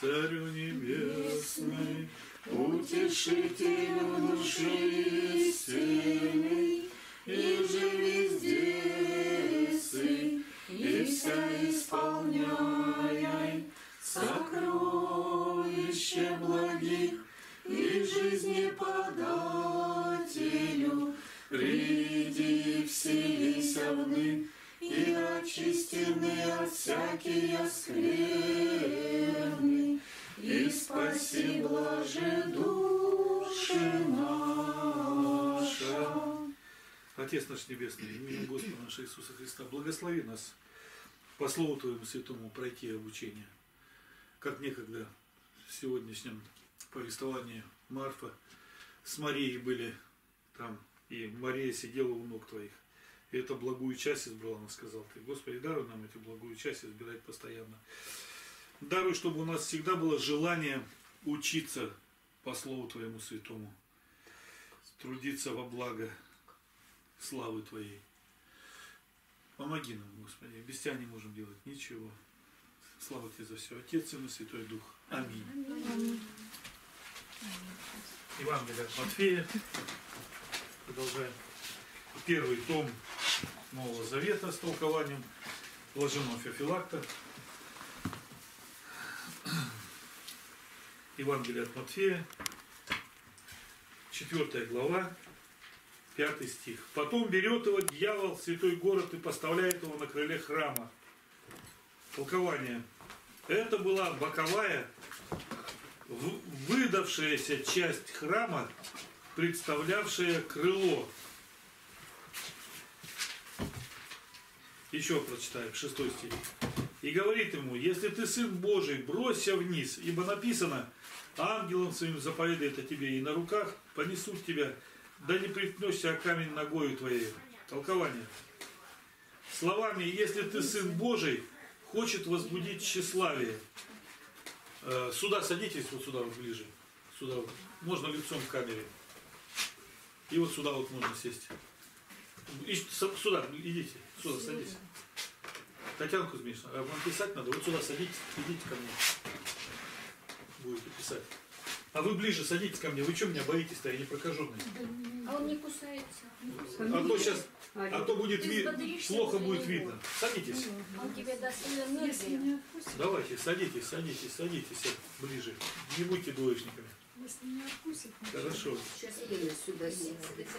Царю небесный, утешителю души истины, и же везде сы, и вся исполняй сокровище благих, и жизни подателю, приди вселися вны, и очистены от всякие скверны, и спаси блаже души наша. Отец наш Небесный, именем Господа нашего Иисуса Христа, благослови нас по Слову Твоему Святому пройти обучение. Как некогда в сегодняшнем повествовании Марфа с Марией были там, и Мария сидела у ног Твоих. И эту благую часть избрала, она сказала Ты. Господи, даруй нам эту благую часть избирать постоянно. Даруй, чтобы у нас всегда было желание учиться по Слову Твоему Святому, трудиться во благо славы Твоей. Помоги нам, Господи, без Тебя не можем делать ничего. Слава Тебе за все. Отец, Сын и Святой Дух. Аминь. Евангелие от Матфея. Продолжаем. Первый том Нового Завета с толкованием блаженного Феофилакта. Евангелие от Матфея, 4 глава, 5 стих. Потом берет его дьявол в святой город и поставляет его на крыле храма. Толкование. Это была боковая, выдавшаяся часть храма, представлявшая крыло. Еще прочитаем, 6 стих. И говорит ему: если ты Сын Божий, бросься вниз, ибо написано: ангелом своим заповедает о тебе, и на руках понесут тебя, да не приткнешься о камень ногою твоей. Толкование. Словами: если ты Сын Божий, хочет возбудить тщеславие. Сюда садитесь, вот сюда вот ближе. Сюда вот. Можно лицом к камере. И вот сюда вот можно сесть. И сюда, идите, сюда садитесь. Татьяна Кузьминична, а вам писать надо? Вот сюда садитесь, идите ко мне. Будете писать. А вы ближе садитесь ко мне. Вы что меня боитесь-то? Я не прокаженный. А он не кусается. А то сейчас, будет плохо будет видно. Садитесь. Он тебе даст энергию. Давайте, садитесь ближе. Не будьте двоечниками. Если не откусит. Хорошо. Сейчас я сюда сесть.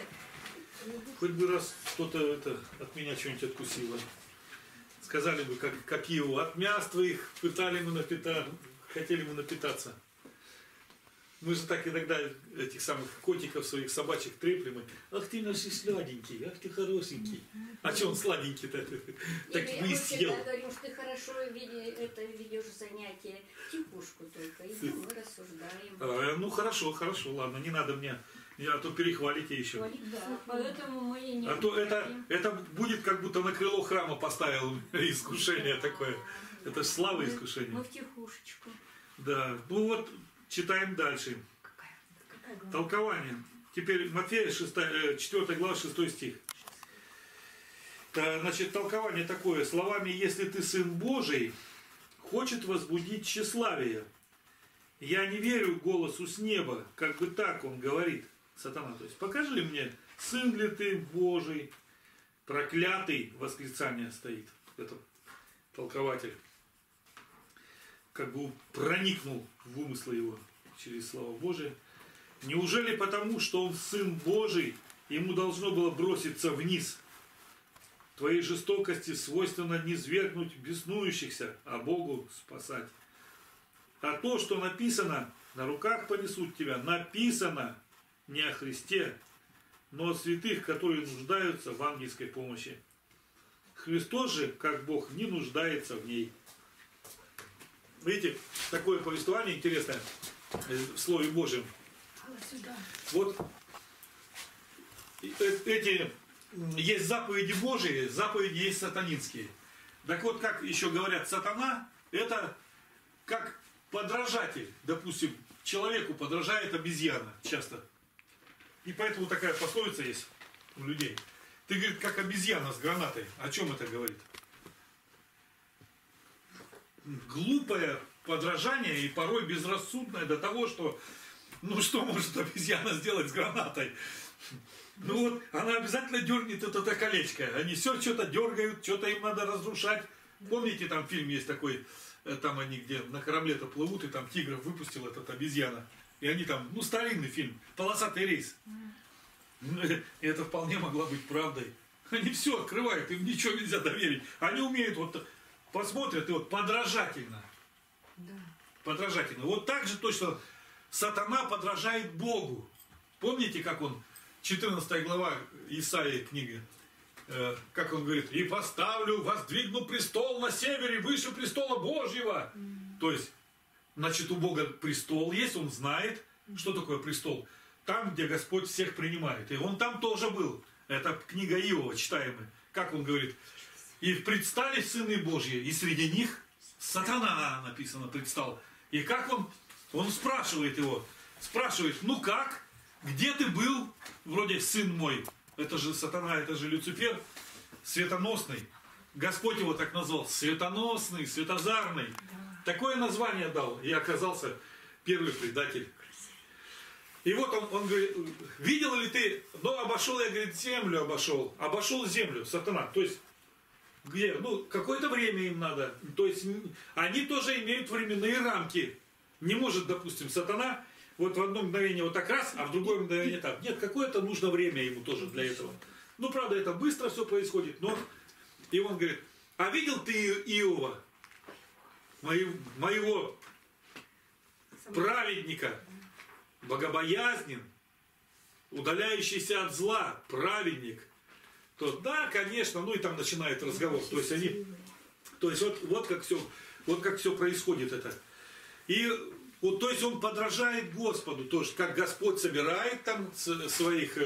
Хоть бы раз кто-то от меня что-нибудь откусило. Сказали бы, как его, от мяс твоих хотели мы напитаться. Мы же так иногда этих самых котиков, своих собачек треплем. Ах ты наш сладенький, ах ты хорошенький. А что он сладенький-то? Так вы и съел. Я говорю, что ты хорошо ведешь занятия, тихушку только. Идем, мы рассуждаем. Ну хорошо, ладно, не надо мне, а то перехвалите еще. Да, поэтому мы и не... А то это будет как будто на крыло храма поставил искушение такое. Это же слава искушения. Мы в тихушечку. Да, ну вот читаем дальше. Толкование. Теперь Матфея 4 глава 6 стих. Значит, толкование такое. Словами: если ты Сын Божий, хочет возбудить тщеславие. Я не верю голосу с неба, как бы так он говорит, сатана. То есть покажи мне, сын ли ты Божий, проклятый, восклицание стоит. Это толкователь. Как бы проникнул в умыслы его через слова Божие. Неужели потому, что он Сын Божий, ему должно было броситься вниз? Твоей жестокости свойственно низвергнуть беснующихся, а Богу спасать. А то, что написано: на руках понесут тебя, написано не о Христе, но о святых, которые нуждаются в ангельской помощи. Христос же, как Бог, не нуждается в ней. Видите, такое повествование интересное в Слове Божьем. Вот эти есть заповеди Божьи, заповеди есть сатанинские. Так вот, как еще говорят, сатана — это как подражатель. Допустим, человеку подражает обезьяна часто. И поэтому такая пословица есть у людей. Ты, говорит, как обезьяна с гранатой. О чем это говорит? Глупая подражание и порой безрассудное до того, что, ну что может обезьяна сделать с гранатой? Ну вот, она обязательно дернет это колечко. Они все что-то дергают, что-то им надо разрушать. Помните, там фильм есть такой, там они где на корабле-то плывут, и там тигров выпустил этот обезьяна. И они там, ну старинный фильм, «Полосатый рейс». И это вполне могла быть правдой. Они все открывают, им ничего нельзя доверить. Они умеют вот, посмотрят и вот подражательно. Да. Подражательно. Вот так же точно сатана подражает Богу. Помните, как он, 14 глава Исаии книги, как он говорит, «И поставлю, воздвигну престол на севере, выше престола Божьего». То есть, значит, у Бога престол есть, он знает, что такое престол. Там, где Господь всех принимает. И он там тоже был. Это книга Иова, читаемая. Как он говорит, «И предстали сыны Божьи, и среди них сатана», написано, предстал. И как он спрашивает его, спрашивает, ну как, где ты был, вроде сын мой, это же сатана, это же Люцифер, светоносный. Господь его так назвал, светоносный, светозарный. Да. Такое название дал, и оказался первый предатель. И вот он говорит, видел ли ты, ну обошел я, говорит, землю обошел землю, сатана. То есть, где, ну, какое-то время им надо. То есть, они тоже имеют временные рамки. Не может, допустим, сатана вот в одно мгновение вот так раз, а в другое мгновение так. Нет, какое-то нужно время ему тоже для этого. Ну, правда, это быстро все происходит, но... И он говорит, а видел ты Иова, моего праведника, богобоязнен, удаляющийся от зла, праведник? То да, конечно, ну и там начинает разговор. То есть они... То есть вот как все происходит это. И вот, то есть он подражает Господу, тоже, как Господь собирает там своих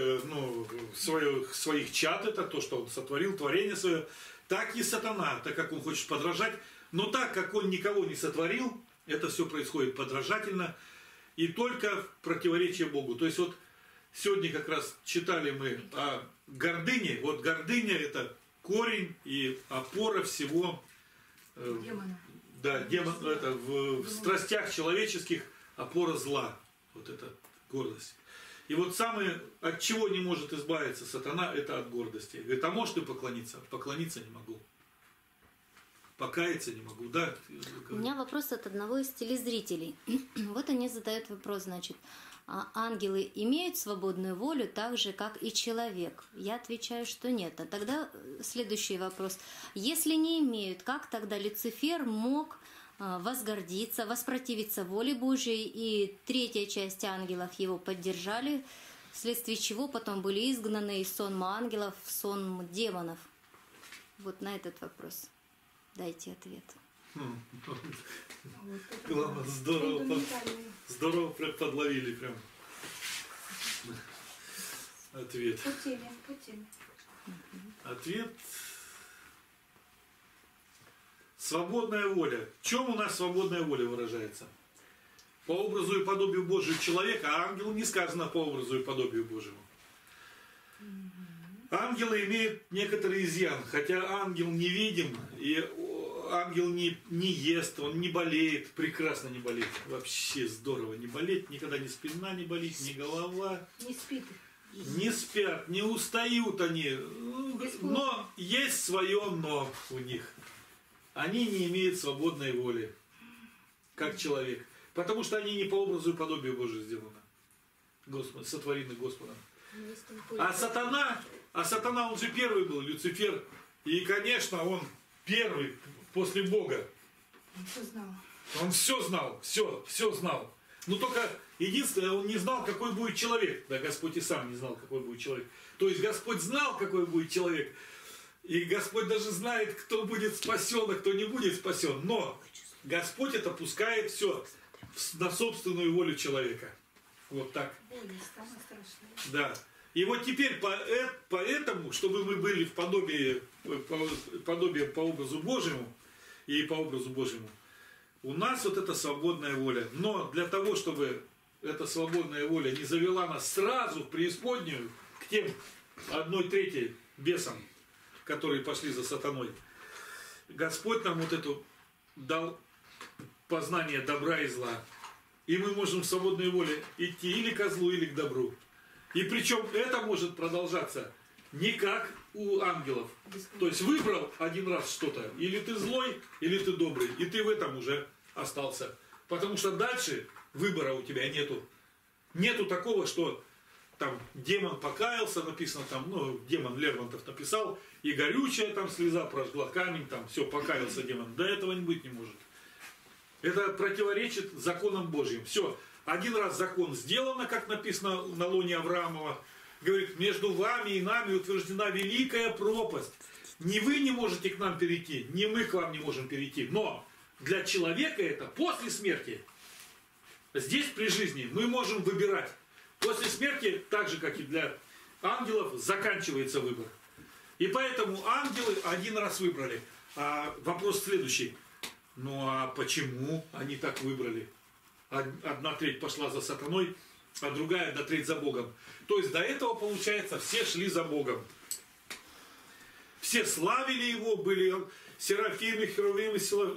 чад, это то, что он сотворил, творение свое, так и сатана, так как он хочет подражать, но так как он никого не сотворил, это все происходит подражательно и только в противоречие Богу. То есть вот сегодня как раз читали мы о гордыне, вот гордыня это корень и опора всего демона. Да, демон, это в страстях человеческих опора зла. Вот эта гордость. И вот самое, от чего не может избавиться сатана, это от гордости. Говорит, а можешь ты поклониться? Поклониться не могу. Покаяться не могу, да? У меня вопрос от одного из телезрителей. Вот они задают вопрос, значит, а ангелы имеют свободную волю так же, как и человек? Я отвечаю, что нет. А тогда следующий вопрос. Если не имеют, как тогда Люцифер мог возгордиться, воспротивиться воле Божией, и третья часть ангелов его поддержали, вследствие чего потом были изгнаны из сонма ангелов в сонм демонов? Вот на этот вопрос дайте ответ. Главное, здорово подловили прям ответ. По теме. Ответ. Свободная воля. В чем у нас свободная воля выражается? По образу и подобию Божию человека, а ангелу не сказано по образу и подобию Божьему. Ангелы имеют некоторый изъян, хотя ангел невидим, и ангел не ест, он не болеет, прекрасно не болеет. Вообще здорово не болеть, никогда ни спина не болит, ни голова. Не спит. Не спят, не устают они. Но есть свое но у них. Они не имеют свободной воли, как человек. Потому что они не по образу и подобию Божию сделаны. Господь, сотворены Господом. А сатана, он же первый был, Люцифер. И, конечно, он первый после Бога. Он все знал, все знал. Но только единственное, он не знал, какой будет человек. Да, Господь и сам не знал, какой будет человек. То есть Господь знал, какой будет человек. И Господь даже знает, кто будет спасен, а кто не будет спасен. Но Господь это пускает все на собственную волю человека. Вот так. Да. И вот теперь поэтому, чтобы мы были в подобие по образу Божьему и по образу Божьему, у нас вот эта свободная воля. Но для того, чтобы эта свободная воля не завела нас сразу в преисподнюю, к тем 1/3 бесам, которые пошли за сатаной, Господь нам вот эту дал познания добра и зла. И мы можем в свободной воле идти или ко злу, или к добру. И причем это может продолжаться не как у ангелов. То есть выбрал один раз что-то, или ты злой, или ты добрый, и ты в этом уже остался. Потому что дальше выбора у тебя нету. Нету такого, что там демон покаялся, написано там, ну, демон Лермонтов написал, и горючая там слеза прожгла камень, там все, покаялся демон. Да этого не быть не может. Это противоречит законам Божьим. Все, один раз закон сделано, как написано на лоне Авраамова. Говорит, между вами и нами утверждена великая пропасть. Ни вы не можете к нам перейти, ни мы к вам не можем перейти. Но для человека это после смерти. Здесь при жизни мы можем выбирать. После смерти, так же как и для ангелов, заканчивается выбор. И поэтому ангелы один раз выбрали. А вопрос следующий. Ну а почему они так выбрали? Одна треть пошла за сатаной, а другая одна треть за Богом. То есть до этого, получается, все шли за Богом. Все славили Его, были серафимы, херувимы,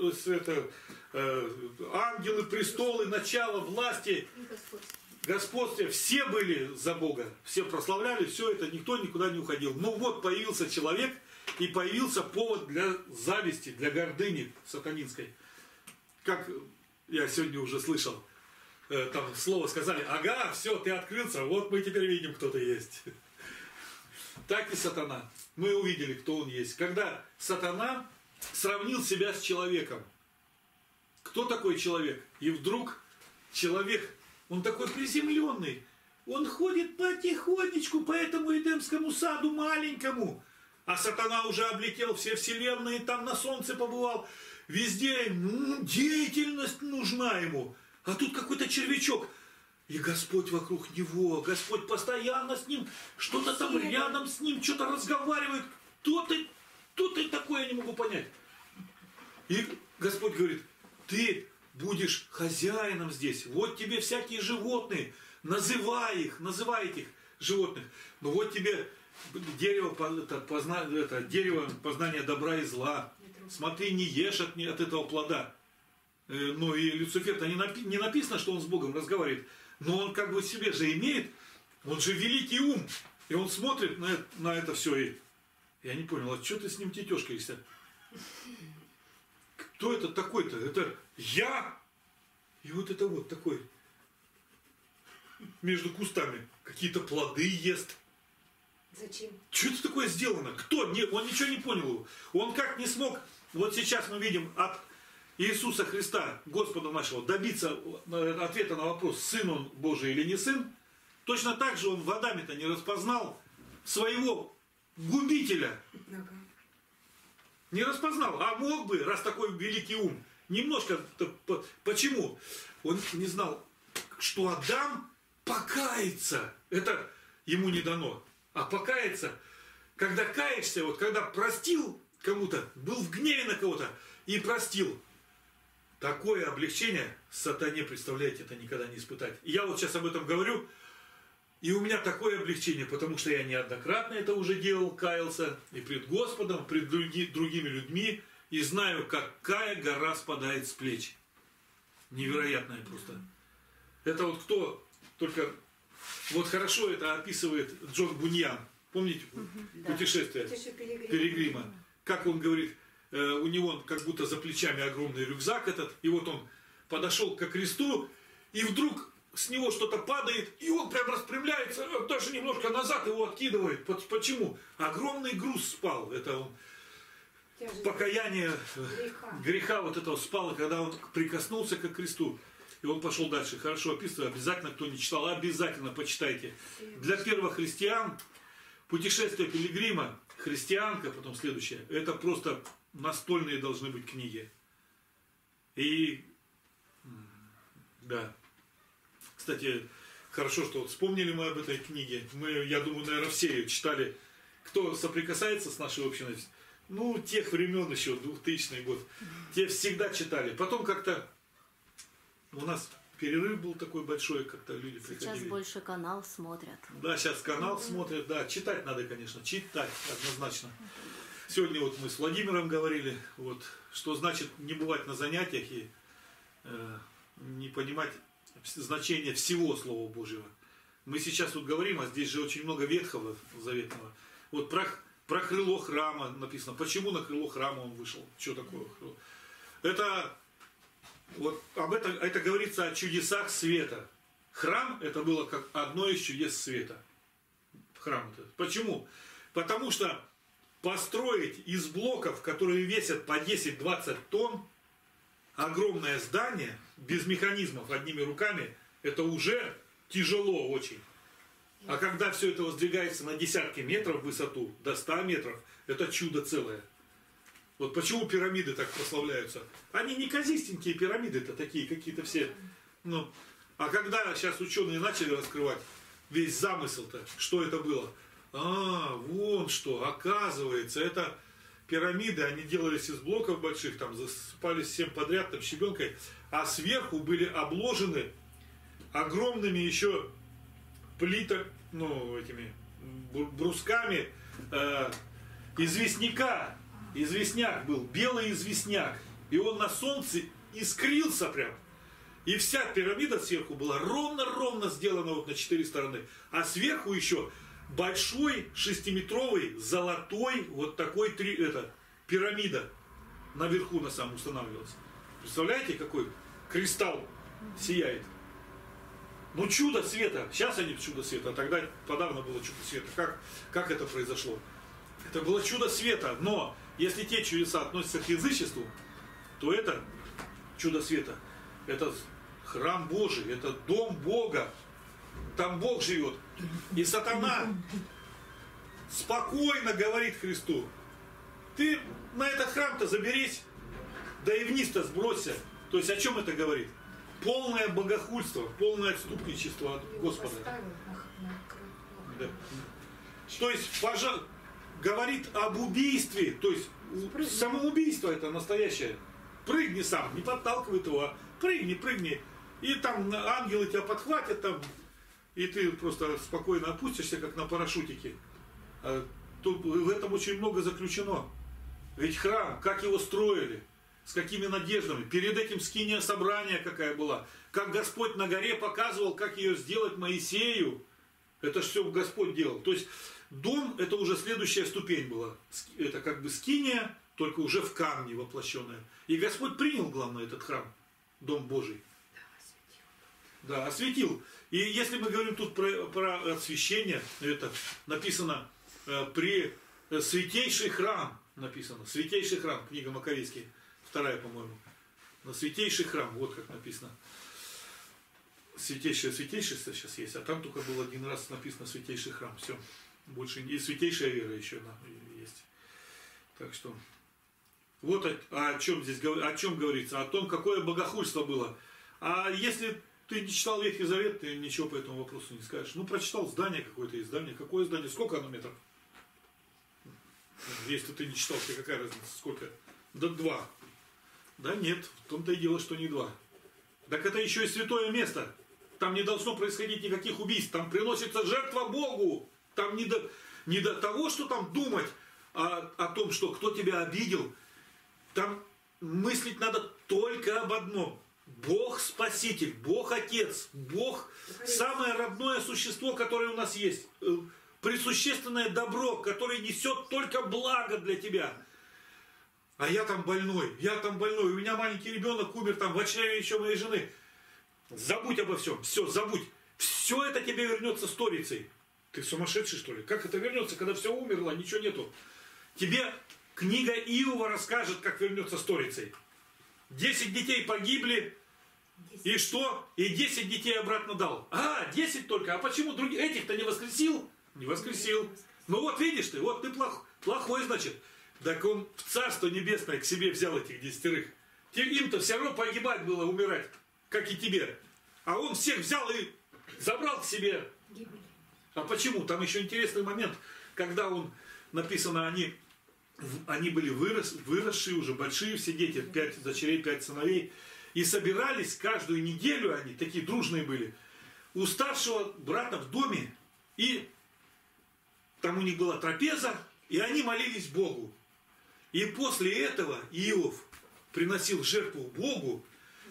ангелы, престолы, начало, власти, господствие. Все были за Бога, все прославляли, все это, никто никуда не уходил. Но вот появился человек, и появился повод для зависти, для гордыни сатанинской. Как я сегодня уже слышал, там слово сказали, ага, все, ты открылся, вот мы теперь видим, кто ты есть. Так и сатана. Мы увидели, кто он есть. Когда сатана сравнил себя с человеком. Кто такой человек? И вдруг человек, он такой приземленный, он ходит потихонечку по этому Эдемскому саду маленькому. А сатана уже облетел все вселенные, там на солнце побывал. Везде деятельность нужна ему. А тут какой-то червячок. И Господь вокруг него. Господь постоянно с ним. Что-то там рядом с ним. Что-то разговаривает. Кто ты такой, я не могу понять. И Господь говорит, ты будешь хозяином здесь. Вот тебе всякие животные. Называй этих животных. Но вот тебе дерево познания добра и зла. Смотри, не ешь от этого плода. Ну и Люцифер-то не написано, что он с Богом разговаривает. Но он как бы себе же имеет. Он же великий ум. И он смотрит на это все. И я не понял, а что ты с ним тетешкаешься? Кто это такой-то? Это я? И вот это вот такой. Между кустами. Какие-то плоды ест. Зачем? Что это такое сделано? Кто? Он ничего не понял. Он как не смог, вот сейчас мы видим от Иисуса Христа, Господа нашего, добиться ответа на вопрос, сын он Божий или не сын. Точно так же он в Адаме-то не распознал своего губителя. Не распознал, а мог бы, раз такой великий ум. Немножко, почему? Он не знал, что Адам покается. Это ему не дано. А покаяться, когда каешься, вот когда простил кому-то, был в гневе на кого-то и простил, такое облегчение сатане, представляете, это никогда не испытать. И я вот сейчас об этом говорю, и у меня такое облегчение, потому что я неоднократно это уже делал, каялся и пред Господом, пред другими людьми, и знаю, какая гора спадает с плеч. Невероятная просто. Это вот кто только... Вот хорошо это описывает Джон Буньян. Помните путешествие Пилигрима? Как он говорит, у него как будто за плечами огромный рюкзак этот, и вот он подошел ко кресту, и вдруг с него что-то падает, и он прям распрямляется, даже немножко назад его откидывает. Почему? Огромный груз спал. Это он покаяние греха вот этого спало, когда он прикоснулся к кресту. И он пошел дальше. Хорошо описано. Обязательно, кто не читал, обязательно почитайте. Для первых христиан путешествие Пилигрима, христианка, потом следующее, это просто настольные должны быть книги. И да. Кстати, хорошо, что вот вспомнили мы об этой книге. Мы, я думаю, наверное, все ее читали. Кто соприкасается с нашей общиной, ну, тех времен еще, 2000 год, те всегда читали. Потом как-то у нас перерыв был такой большой, как-то люди приходили. Сейчас больше канал смотрят. Да, сейчас канал смотрят, да. Читать надо, конечно, читать однозначно. Сегодня вот мы с Владимиром говорили, вот, что значит не бывать на занятиях и не понимать значение всего Слова Божьего. Мы сейчас тут говорим, а здесь же очень много Ветхого Заветного. Вот про крыло храма написано. Почему на крыло храма он вышел? Что такое крыло? Это, вот об этом, это говорится о чудесах света. Храм это было как одно из чудес света. Храм это. Почему? Потому что построить из блоков, которые весят по 10-20 тонн, огромное здание без механизмов, одними руками, это уже тяжело очень. А когда все это воздвигается на десятки метров в высоту, до 100 метров, это чудо целое. Вот почему пирамиды так прославляются. Они не казистенькие пирамиды-то такие, какие-то все. Ну, а когда сейчас ученые начали раскрывать весь замысел-то, что это было? Вон что, оказывается, это пирамиды, они делались из блоков больших, там засыпались всем подряд, там щебенкой, а сверху были обложены огромными еще плиток, ну, этими брусками известняка. Известняк был, белый известняк. И он на солнце искрился прям. И вся пирамида сверху была ровно-ровно сделана вот на 4 стороны. А сверху еще большой 6-метровый золотой вот такой пирамида наверху на самом устанавливалась. Представляете, какой кристалл сияет? Ну, чудо света. Сейчас они чудо света, а тогда подавно было чудо света. Как это произошло? Это было чудо света. Но если те чудеса относятся к язычеству, то это чудо света. Это храм Божий, это дом Бога. Там Бог живет. И сатана спокойно говорит Христу: ты на этот храм-то заберись, да и вниз-то сбросься. То есть о чем это говорит? Полное богохульство, полное отступничество от Господа. Да. То есть говорит об убийстве, то есть самоубийство это настоящее. Прыгни сам, не подталкивай его, а прыгни. И там ангелы тебя подхватят там, и ты просто спокойно опустишься, как на парашютике. Тут в этом очень много заключено. Ведь храм, как его строили, с какими надеждами. Перед этим скиния собрания какая была. Как Господь на горе показывал, как ее сделать Моисею. Это ж все Господь делал. То есть дом это уже следующая ступень была. Это как бы скиния, только уже в камне воплощенная. И Господь принял, главное, этот храм, Дом Божий. Да, осветил. И если мы говорим тут про освящение, это написано при святейший храм. Написано. Святейший храм. Книга Маковейская. 2, по-моему. На святейший храм. Вот как написано. Святейшее сейчас есть. А там только был один раз написано святейший храм. Все. Больше и святейшая вера еще есть. Так что. Вот о чем здесь о чем говорится. О том, какое богохульство было. А если ты не читал Ветхий Завет, ты ничего по этому вопросу не скажешь. Ну, прочитал здание какое-то из здания. Какое здание? Сколько оно метров? Если ты не читал, тебе какая разница? Сколько? Да 2. Да нет, в том-то и дело, что не 2. Так это еще и святое место. Там не должно происходить никаких убийств. Там приносится жертва Богу. Там не до того, что там думать о том, что кто тебя обидел. Там мыслить надо только об одном. Бог Спаситель, Бог Отец, Бог самое родное существо, которое у нас есть. Пресущественное добро, которое несет только благо для тебя. А я там больной, у меня маленький ребенок умер там в чреве еще моей жены. Забудь обо всем, все, забудь. Все это тебе вернется сторицей. Ты сумасшедший, что ли? Как это вернется, когда все умерло, ничего нету? Тебе книга Иова расскажет, как вернется сторицей. 10 детей погибли, и что? И 10 детей обратно дал. 10 только, а почему других? Этих-то не воскресил? Не воскресил. Ну вот видишь ты, вот ты плохой, значит. Так он в Царство Небесное к себе взял этих 10. Им-то все равно погибать было, умирать, как и тебе. А он всех взял и забрал к себе. А почему? Там еще интересный момент, когда написано, они были выросшие уже, большие все дети, 5 дочерей, 5 сыновей. И собирались каждую неделю, они такие дружные были, у старшего брата в доме. И там у них была трапеза, и они молились Богу. И после этого Иов приносил жертву Богу,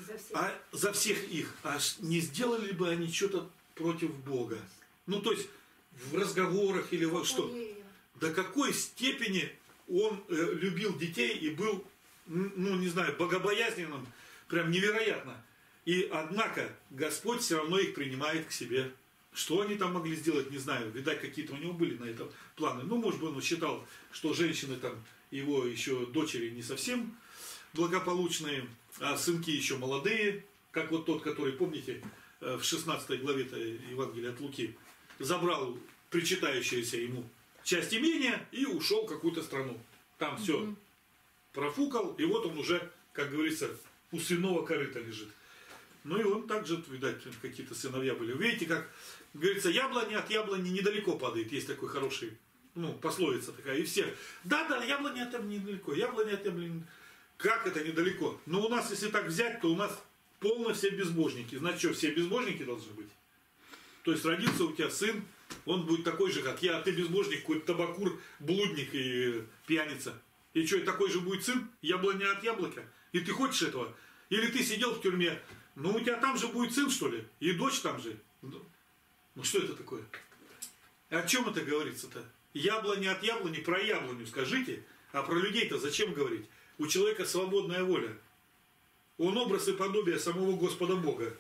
за всех их. А не сделали бы они что-то против Бога? Ну, то есть, в разговорах или во что? До какой степени он любил детей и был, ну, не знаю, богобоязненным, прям невероятно. И, однако, Господь все равно их принимает к себе. Что они там могли сделать, не знаю. Видать, какие-то у него были на это планы. Ну, может быть, он считал, что женщины там, его еще дочери не совсем благополучные, а сынки еще молодые, как вот тот, который, помните, в 16 главе Евангелия от Луки, забрал причитающуюся ему часть имения и ушел в какую-то страну. Там все профукал, и вот он уже, как говорится, у свиного корыта лежит. Ну и он также, видать, какие-то сыновья были. Видите, как говорится, яблоня от яблони недалеко падает. Есть такой хороший, ну, пословица такая. И все, да, яблоня от яблони недалеко, яблоня от яблони. Как это недалеко? Но у нас, если так взять, то у нас полно все безбожники. Значит, что, все безбожники должны быть? То есть родится у тебя сын, он будет такой же, как я, а ты безбожник, какой-то табакур, блудник и пьяница. И что, и такой же будет сын? Яблоня от яблока? И ты хочешь этого? Или ты сидел в тюрьме, ну у тебя там же будет сын, что ли? И дочь там же. Ну что это такое? О чем это говорится-то? Яблоня от яблони, про яблоню скажите, а про людей-то зачем говорить? У человека свободная воля. Он образ и подобие самого Господа Бога.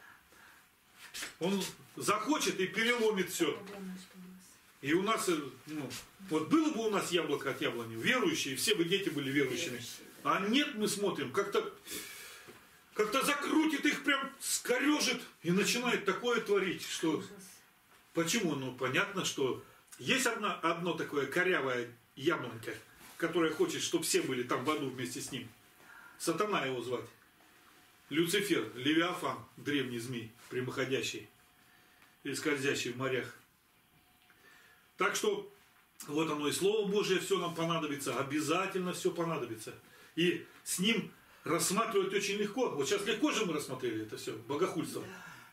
Он захочет и переломит все. И у нас, ну, вот было бы у нас яблоко от яблони, верующие, все бы дети были верующими. А нет, мы смотрим, как-то закрутит их, прям скорежит и начинает такое творить, что... Почему? Ну, понятно, что есть одно такое корявое яблонько, которое хочет, чтобы все были там в аду вместе с ним. Сатана его звать. Люцифер, Левиафан, древний змей, прямоходящий и скользящий в морях. Так что вот оно и Слово Божие все нам понадобится, обязательно все понадобится. И с ним рассматривать очень легко. Вот сейчас легко же мы рассмотрели это все, богохульство.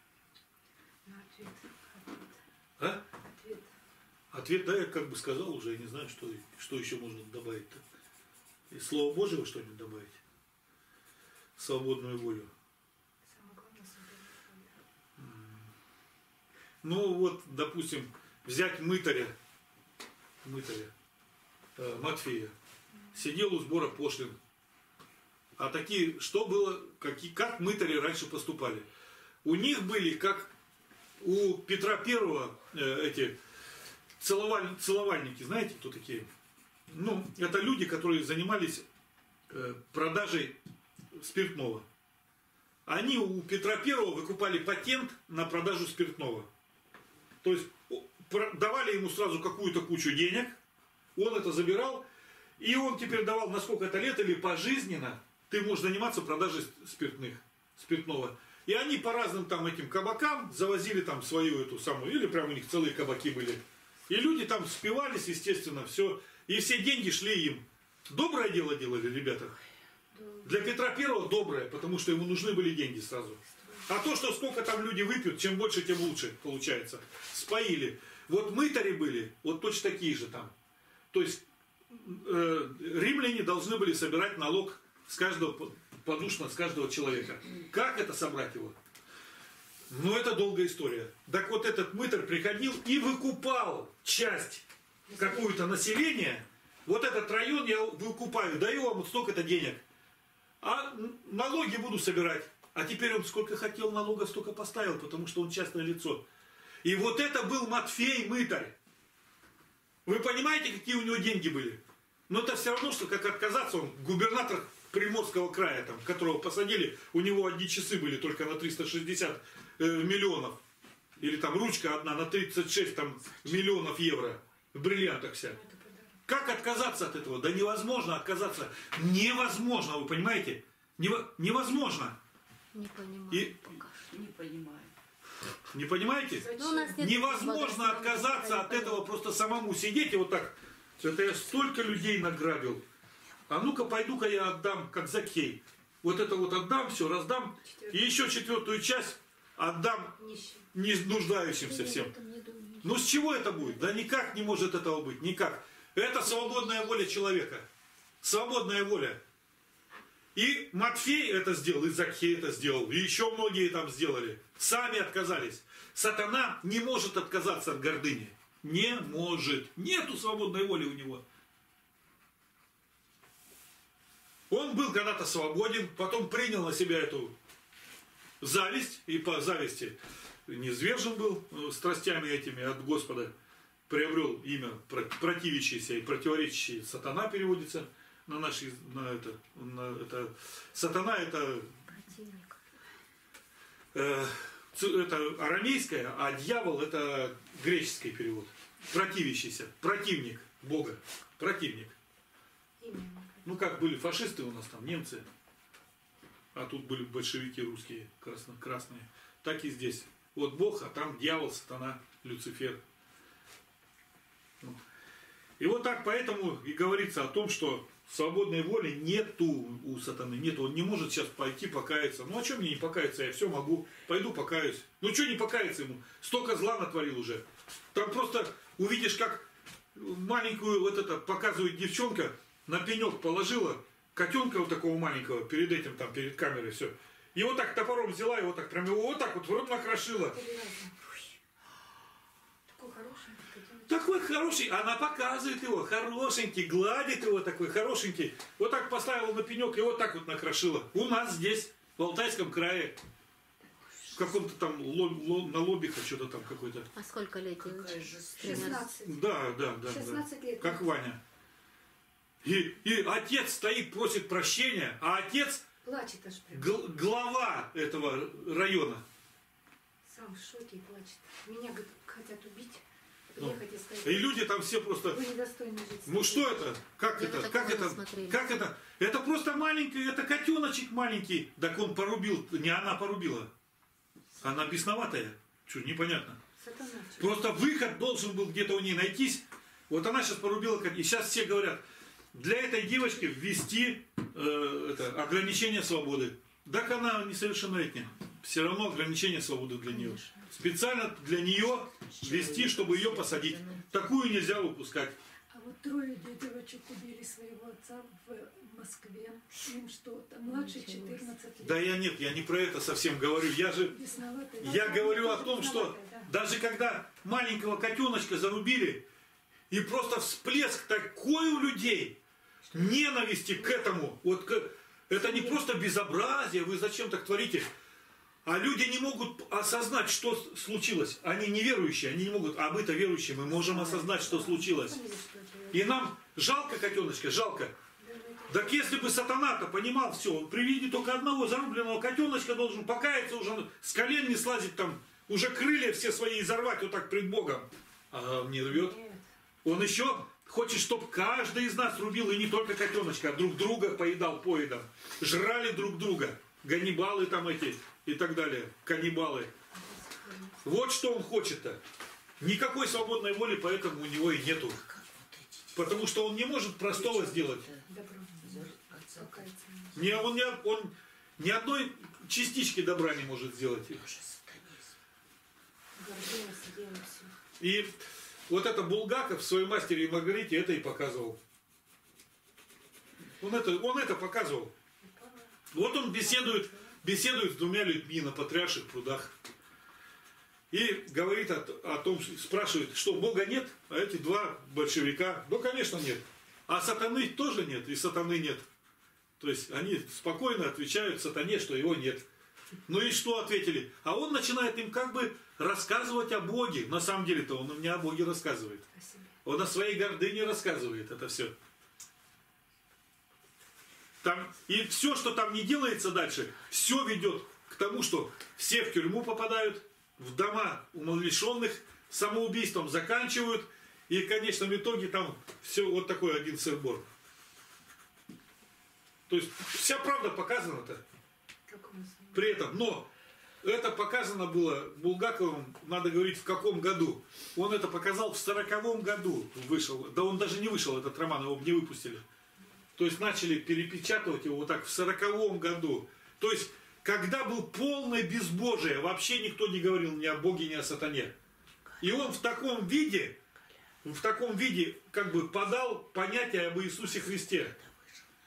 А? Ответ, да, я как бы сказал уже, я не знаю, что еще можно добавить-то. Из Слова Божьего что-нибудь добавить? Свободную волю. Ну вот, допустим, взять мытаря Матфея. Сидел у сбора пошлин. А такие, что было, как мытари раньше поступали? У них были, как у Петра Первого, эти целовальники, знаете, кто такие? Ну, это люди, которые занимались продажей спиртного. Они у Петра Первого выкупали патент на продажу спиртного. То есть давали ему сразу какую-то кучу денег, он это забирал, и он теперь давал на сколько-то лет или пожизненно ты можешь заниматься продажей спиртного. И они по разным там этим кабакам завозили там свою эту самую, или прям у них целые кабаки были. И люди там спивались, естественно, все. И все деньги шли им. Доброе дело делали, ребята. Для Петра Первого доброе, потому что ему нужны были деньги сразу. А то, что сколько там люди выпьют, чем больше, тем лучше получается. Споили. Вот мытари были, вот точно такие же там. То есть римляне должны были собирать налог с каждого, подушно с каждого человека. Как это собрать его? Ну, это долгая история. Так вот, этот мытарь приходил и выкупал часть какую-то населения. Вот этот район я выкупаю, даю вам вот столько-то денег. А налоги буду собирать. А теперь он сколько хотел налогов, столько поставил, потому что он частное лицо. И вот это был Матфей мытарь. Вы понимаете, какие у него деньги были? Но это все равно, что как отказаться, он губернатор Приморского края, там, которого посадили, у него одни часы были только на 360 миллионов. Или там ручка одна на 36 там, миллионов евро. В бриллиантах вся. Как отказаться от этого? Да невозможно отказаться. Невозможно, вы понимаете? Невозможно. Не понимаю. Не понимаю. Не понимаете? Невозможно отказаться от этого, просто самому сидеть и вот так. Это я столько людей награбил. А ну-ка, пойду-ка я отдам, как Закхей. Вот это вот отдам, все, раздам. И еще 4-ю часть отдам не нуждающимся всем. Ну с чего это будет? Да никак не может этого быть, никак. Это свободная воля человека. Свободная воля. И Матфей это сделал, и Закхей это сделал, и еще многие там сделали. Сами отказались. Сатана не может отказаться от гордыни. Не может. Нету свободной воли у него. Он был когда-то свободен, потом принял на себя эту зависть, и по зависти низвержен был страстями этими от Господа, приобрел имя противящийся и противоречащий. Сатана переводится на наш это сатана это это арамейское, а дьявол это греческий перевод. Противящийся, противник Бога, противник. Ну как были фашисты у нас там, немцы, а тут были большевики русские, красные. Так и здесь. Вот Бог, а там дьявол, сатана, Люцифер. И вот так поэтому и говорится о том, что свободной воли нету у сатаны, нету. Он не может сейчас пойти покаяться. Ну а что мне не покаяться? Я все могу. Пойду покаюсь. Ну что не покаяться ему? Столько зла натворил уже. Там просто увидишь, как маленькую вот это показывает девчонка, на пенек положила котенка вот такого маленького, перед этим там, перед камерой, все. И вот так топором взяла, и вот так прям его вот так вот в рот накрошила. Такой хороший, она показывает его, хорошенький, гладит его такой, хорошенький. Вот так поставила на пенек и вот так вот накрошила. У нас здесь, в Алтайском крае, в каком-то там на Лобиха что-то там какой-то. А сколько лет? 16. Да. 16 лет. Как Ваня. И отец стоит, просит прощения, а отец Плачет аж прям. глава этого района. Сам в шоке и плачет. Меня, говорит, хотят убить. Ну, Приехать и сказать. и люди там все просто... Вы недостойны жить. Ну что это? Как Я это? вот Как такого это? не смотрели. Как это? Это просто маленький, это котеночек маленький. Так он порубил, не она порубила. Она бесноватая. Что, непонятно. Сатана. Просто выход должен был где-то у ней найтись. Вот она сейчас порубила, и сейчас все говорят, для этой девочки ввести ограничение свободы. Так она несовершеннолетняя. Все равно ограничение свободы для нее. Специально для нее ввести, чтобы ее посадить. Такую нельзя выпускать. А вот 3 девочек убили своего отца в Москве. Им что, там младше 14 лет. Да я не про это совсем говорю. Я говорю о том, что даже когда маленького котеночка зарубили, и просто всплеск такой у людей ненависти к этому. Вот это не просто безобразие, вы зачем так творите? А люди не могут осознать, что случилось. Они неверующие, они не могут. А мы-то верующие, мы можем осознать, что случилось. И нам жалко котеночка, жалко. Так если бы сатана-то понимал все, при виде только одного зарубленного котеночка должен покаяться, уже с колен не слазить там, уже крылья все свои изорвать вот так пред Богом. А он не рвет. Он еще хочет, чтобы каждый из нас рубил, и не только котеночка, а друг друга поедал поедом. Жрали друг друга. Ганнибалы там эти и так далее. Каннибалы. Вот что он хочет-то. Никакой свободной воли поэтому у него и нету. Потому что он не может простого сделать. Он ни одной частички добра не может сделать. И вот это Булгаков в своей «Мастере и Маргарите» это и показывал. Он это показывал. Вот он беседует с 2 людьми на Патриарших прудах. И говорит о том, спрашивает, что Бога нет, а эти 2 большевика, ну конечно нет. А сатаны тоже нет, и сатаны нет. То есть они спокойно отвечают сатане, что его нет. Ну и что ответили? А он начинает им как бы рассказывать о Боге. На самом деле-то он не о Боге рассказывает. Он о своей гордыне рассказывает это все. Там, и все, что там не делается дальше, все ведет к тому, что все в тюрьму попадают, в дома умалишенных, самоубийством заканчивают, и в конечном итоге там все вот такой один сыр-бор. То есть вся правда показана-то при этом. Но это показано было Булгаковым, надо говорить, в каком году. Он это показал в 40-м году вышел. Да он даже не вышел, этот роман, его не выпустили. То есть начали перепечатывать его вот так в 40-м году. То есть, когда был полное безбожие, вообще никто не говорил ни о Боге, ни о сатане. И он в таком виде как бы подал понятие об Иисусе Христе.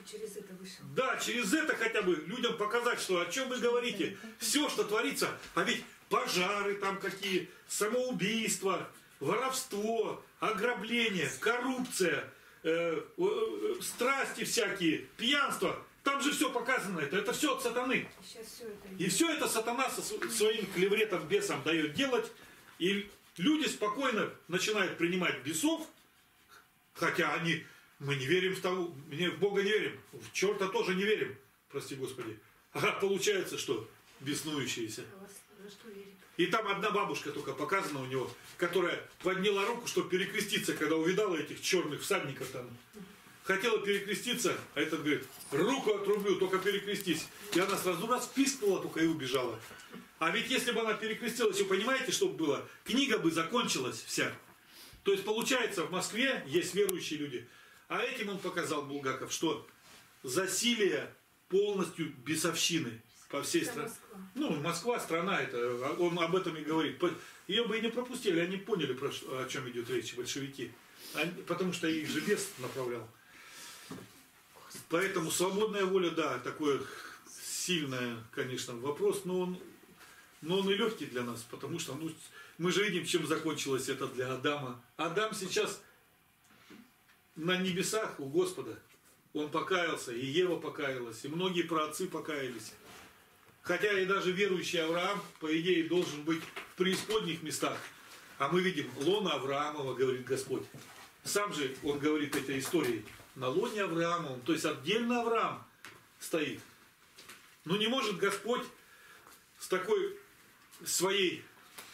хоть через это вышел. Да, через это хотя бы людям показать, что о чем вы говорите. Все, что творится, а ведь пожары там какие, самоубийства, воровство, ограбление, коррупция, страсти всякие, пьянство. Там же все показано, это все от сатаны. И все это сатана со своим клевретом, бесом дает делать. И люди спокойно начинают принимать бесов, хотя мы не верим в того, в Бога не верим, в черта тоже не верим, прости Господи. А получается, что беснующиеся. И там одна бабушка только показана у него, которая подняла руку, чтобы перекреститься, когда увидала этих черных всадников там. Хотела перекреститься, а этот говорит, руку отрублю, только перекрестись. И она сразу раз пискнула только и убежала. А ведь если бы она перекрестилась, вы понимаете, что бы было? Книга бы закончилась вся. То есть получается, в Москве есть верующие люди. А этим он показал, Булгаков, что засилие полностью бесовщины по всей стране. Ну, Москва, страна, это, он об этом и говорит. Ее бы и не пропустили, они поняли, о чем идет речь, большевики. Потому что их же бес направлял. Поэтому свободная воля, да, такой сильный, конечно, вопрос, но он и легкий для нас, потому что мы же видим, чем закончилось это для Адама. Адам сейчас на небесах у Господа. Он покаялся, и Ева покаялась, и многие праотцы покаялись. Хотя и даже верующий Авраам, по идее, должен быть в преисподних местах. А мы видим, лона Авраамова, говорит Господь. Сам же он говорит этой историей. На лоне Авраамовом, то есть отдельно Авраам стоит. Но не может Господь с такой своими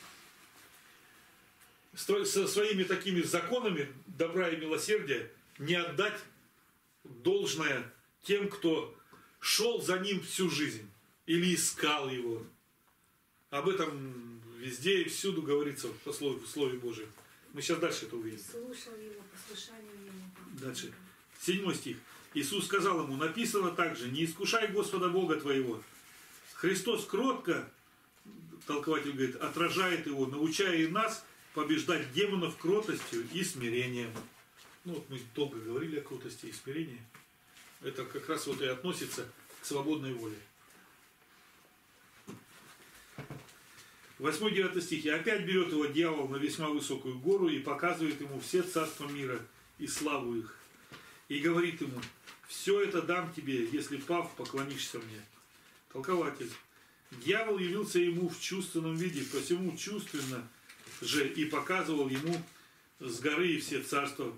такими законами добра и милосердия не отдать должное тем, кто шел за ним всю жизнь или искал его. Об этом везде и всюду говорится в Слове Божьем. Мы сейчас дальше это увидим. Слушал его, послушанию ему. Дальше. 7 стих. Иисус сказал ему, написано также, не искушай Господа Бога твоего. Христос кротко, толкователь говорит, отражает его, научая и нас побеждать демонов кротостью и смирением. Ну вот мы долго говорили о кротости и смирении. Это как раз вот и относится к свободной воле. 8-9 стихи. Опять берет его дьявол на весьма высокую гору и показывает ему все царства мира и славу их. И говорит ему, все это дам тебе, если пав, поклонишься мне. Толкователь. Дьявол явился ему в чувственном виде, посему чувственно же и показывал ему с горы все царства,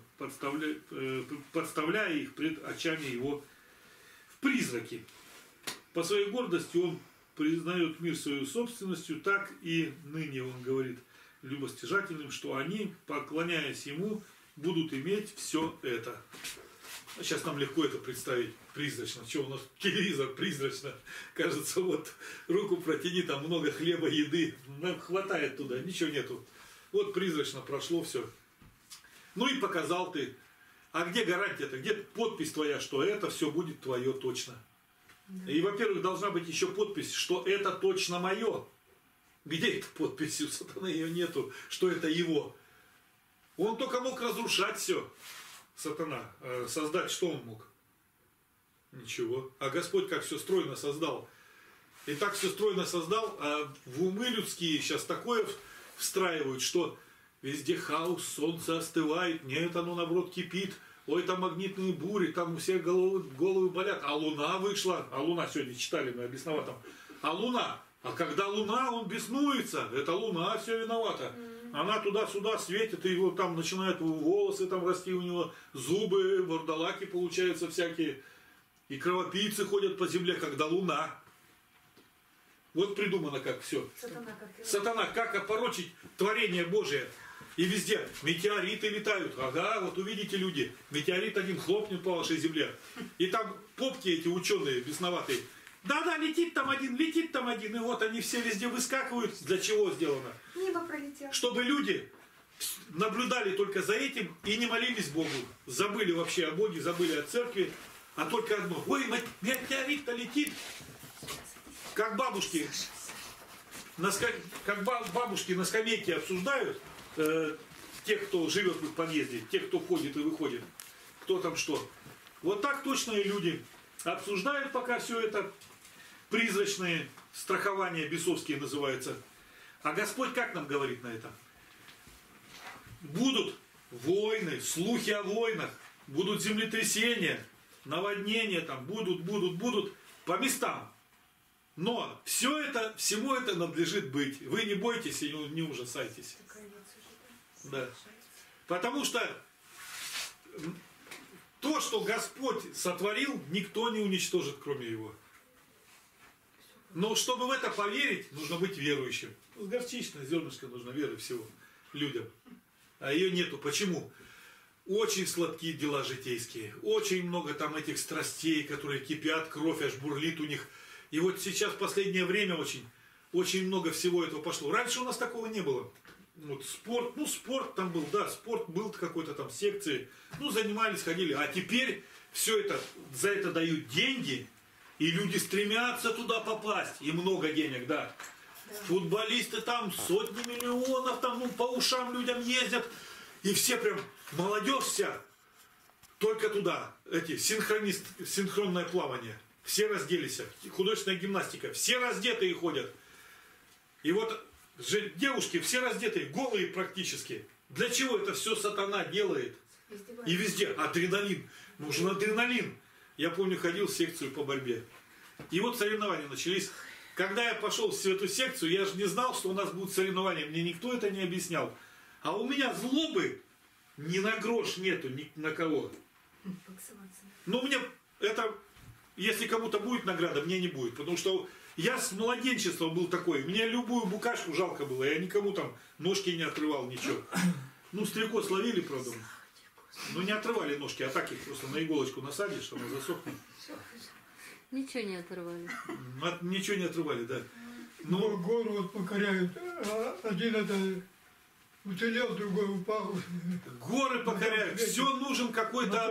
подставляя их пред очами его в призраки. По своей гордости он признает мир своей собственностью, так и ныне он говорит любостяжательным, что они, поклоняясь ему, будут иметь все это. Сейчас нам легко это представить призрачно. Что у нас телевизор призрачно? Кажется, вот руку протяни, там много хлеба, еды. Нам хватает туда, ничего нету. Вот призрачно прошло все. Ну и показал ты. А где гарантия-то? Где подпись твоя, что это все будет твое точно? И, во-первых, должна быть еще подпись, что это точно мое. Где эта подпись? У сатаны ее нету, что это его. Он только мог разрушать все. Сатана. Создать что он мог? Ничего. А Господь как все стройно создал. И так все стройно создал, а в умы людские сейчас такое встраивают, что везде хаос, солнце остывает, нет, оно наоборот кипит. Ой, там магнитные бури, там у всех головы болят. А луна вышла. А луна сегодня читали мы бесноватом. А луна. А когда луна, он беснуется. Это луна все виновата. Она туда-сюда светит, и его там начинают волосы там расти у него, зубы, вурдалаки получаются всякие. И кровопийцы ходят по земле, когда луна. Вот придумано как все. Сатана как опорочить творение Божие. И везде метеориты летают. Ага, вот увидите люди, метеорит один хлопнет по вашей земле. И там попки эти ученые бесноватые. Да-да, летит там один. И вот они все везде выскакивают. Для чего сделано? Небо пролетело. Чтобы люди наблюдали только за этим и не молились Богу. Забыли вообще о Боге, забыли о церкви. А только одно. Ой, метеорит-то летит. Как бабушки на скамейке обсуждают тех, кто живет в их подъезде, тех, кто входит и выходит. Кто там что. Вот так точно и люди обсуждают пока все это, призрачные страхования бесовские называются. А Господь как нам говорит на это? Будут войны, слухи о войнах, будут землетрясения, наводнения там, будут по местам. Но всему это надлежит быть. Вы не бойтесь и не ужасайтесь. Да. Потому что то, что Господь сотворил, никто не уничтожит, кроме Его. Но чтобы в это поверить, нужно быть верующим. С горчичной зернышко нужно веры всего людям. А ее нету. Почему? Очень сладкие дела житейские. Очень много там этих страстей, которые кипят, кровь аж бурлит у них. И вот сейчас в последнее время очень много всего этого пошло. Раньше у нас такого не было. Вот спорт там был, да, спорт был какой-то там секции. Занимались, ходили. А теперь все это, за это дают деньги, и люди стремятся туда попасть. И много денег, да. Футболисты там сотни миллионов, там по ушам людям ездят. И все прям, молодежь вся, только туда. Синхронное плавание. Все разделись, художественная гимнастика, все раздетые ходят. И вот девушки все раздетые, голые практически. Для чего это все сатана делает? И везде адреналин. Нужен адреналин. Я помню, ходил в секцию по борьбе. И вот соревнования начались. Когда я пошел в эту секцию, я же не знал, что у нас будут соревнования. Мне никто это не объяснял. А у меня злобы ни на грош нету, ни на кого. Но мне это... Если кому-то будет награда, мне не будет. Потому что я с младенчества был такой. Мне любую букашку жалко было. Я никому там ножки не отрывал, ничего. Стрекоз ловили, правда. Не отрывали ножки, а так их просто на иголочку насадишь, чтобы она засохнет. Ничего не отрывали. Ничего не отрывали, да. Гору вот покоряют. Один это уцелел, другой упал. Горы покоряют. Все нужен какой-то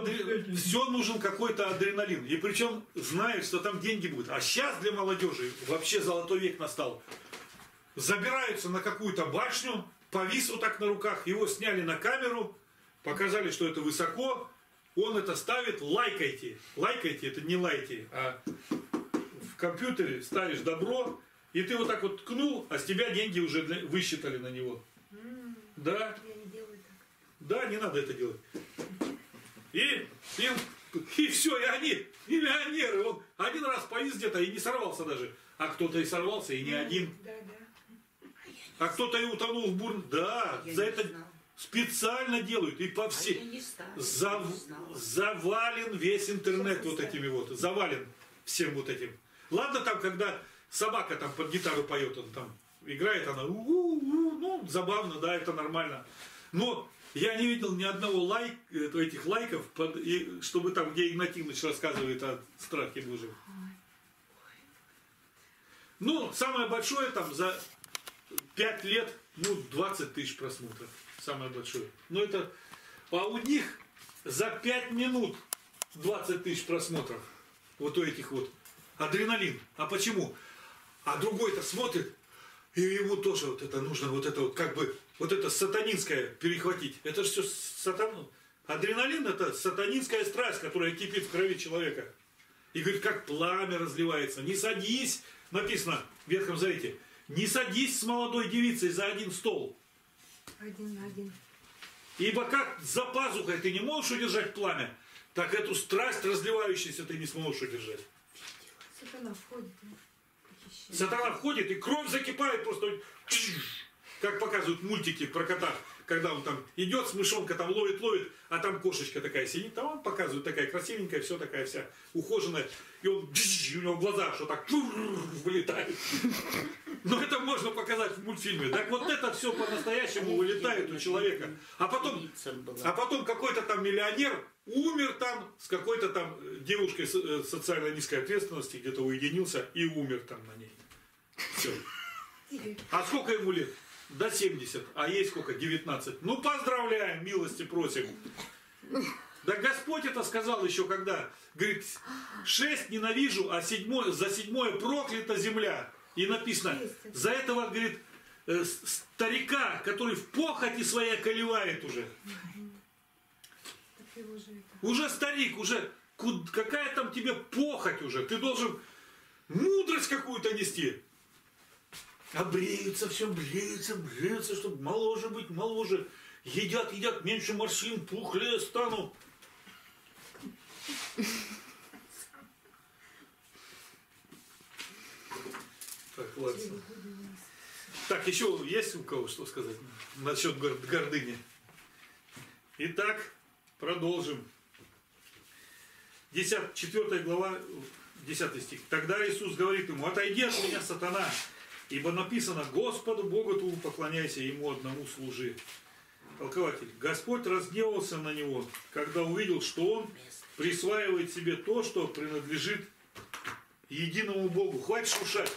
адреналин. И причем знают, что там деньги будут. А сейчас для молодежи вообще золотой век настал. Забираются на какую-то башню, повис вот так на руках, его сняли на камеру, показали, что это высоко. Он это ставит, лайкайте. Лайкайте, это не лайте, а в компьютере ставишь добро, и ты вот так вот ткнул, а с тебя деньги уже высчитали на него. Да. Я не делаю так. Да, не надо это делать. И все, и они, и миллионеры. Он один раз повис где-то и не сорвался даже. А кто-то и сорвался, и не один. Да. А кто-то и утонул в бурн. Да, за это специально делают. И по всей... Завален весь интернет вот этими вот. Завален всем вот этим. Ладно там, когда собака там под гитару поет, он там играет, она забавно, да, это нормально. Но я не видел ни одного этих лайков, чтобы там, где Игнатьевич рассказывает о страхе Божьем. Самое большое там за 5 лет, 20 тысяч просмотров. Самое большое. А у них за 5 минут 20 тысяч просмотров. Вот у этих вот. Адреналин. А почему? А другой-то смотрит, и ему тоже вот это нужно, вот это вот как бы, вот это сатанинское перехватить. Это же все сатана. Адреналин это сатанинская страсть, которая кипит в крови человека. И говорит, как пламя разливается. Не садись, написано в Ветхом Завете, не садись с молодой девицей за один стол. Один на один. Ибо как за пазухой ты не можешь удержать пламя, так эту страсть разливающуюся ты не сможешь удержать. Сатана входит. Сатана входит, и кровь закипает просто, как показывают мультики про кота, когда он там идет, смышонка там ловит, а там кошечка такая сидит, там он показывает, такая красивенькая, все такая вся ухоженная, и он, у него глаза, что так вылетает. Но это можно показать в мультфильме. Так вот это все по-настоящему вылетает у человека. А потом какой-то там миллионер умер там с какой-то там девушкой социально низкой ответственности, где-то уединился и умер там на ней. Все. А сколько ему лет? До 70. А ей сколько? 19. Поздравляем, милости просим. Да Господь это сказал еще когда. Говорит, 6 ненавижу, а за 7 проклята земля. И написано, за этого, говорит, старика, который в похоти своей колевает уже. Уже старик, уже какая там тебе похоть уже? Ты должен мудрость какую-то нести. А бреются, все бреются, чтобы моложе быть, моложе. Едят, меньше морщин, пухлее стану. Так, ладно. Так, еще есть у кого что сказать насчет гордыни? Итак, продолжим. 4 глава, 10 стих. Тогда Иисус говорит ему: отойди от меня, сатана, ибо написано: Господу Богу твоему поклоняйся, Ему одному служи. Толкователь. Господь разгневался на него, когда увидел, что он присваивает себе то, что принадлежит единому Богу. Хватит шуршать.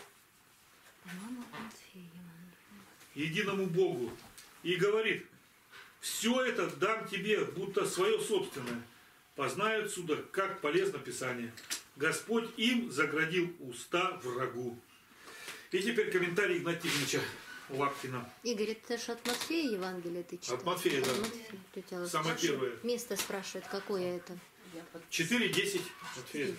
Единому Богу. И говорит: все это дам тебе, будто свое собственное. Познай отсюда, как полезно Писание. Господь им заградил уста врагу. И теперь комментарий Игнатия Ильича Лапкина. Игорь, это же от Матфея Евангелие ты читал? От Матфея, да. Матфея. Самое первое. Место спрашивает, какое это? 4:10. Матфея.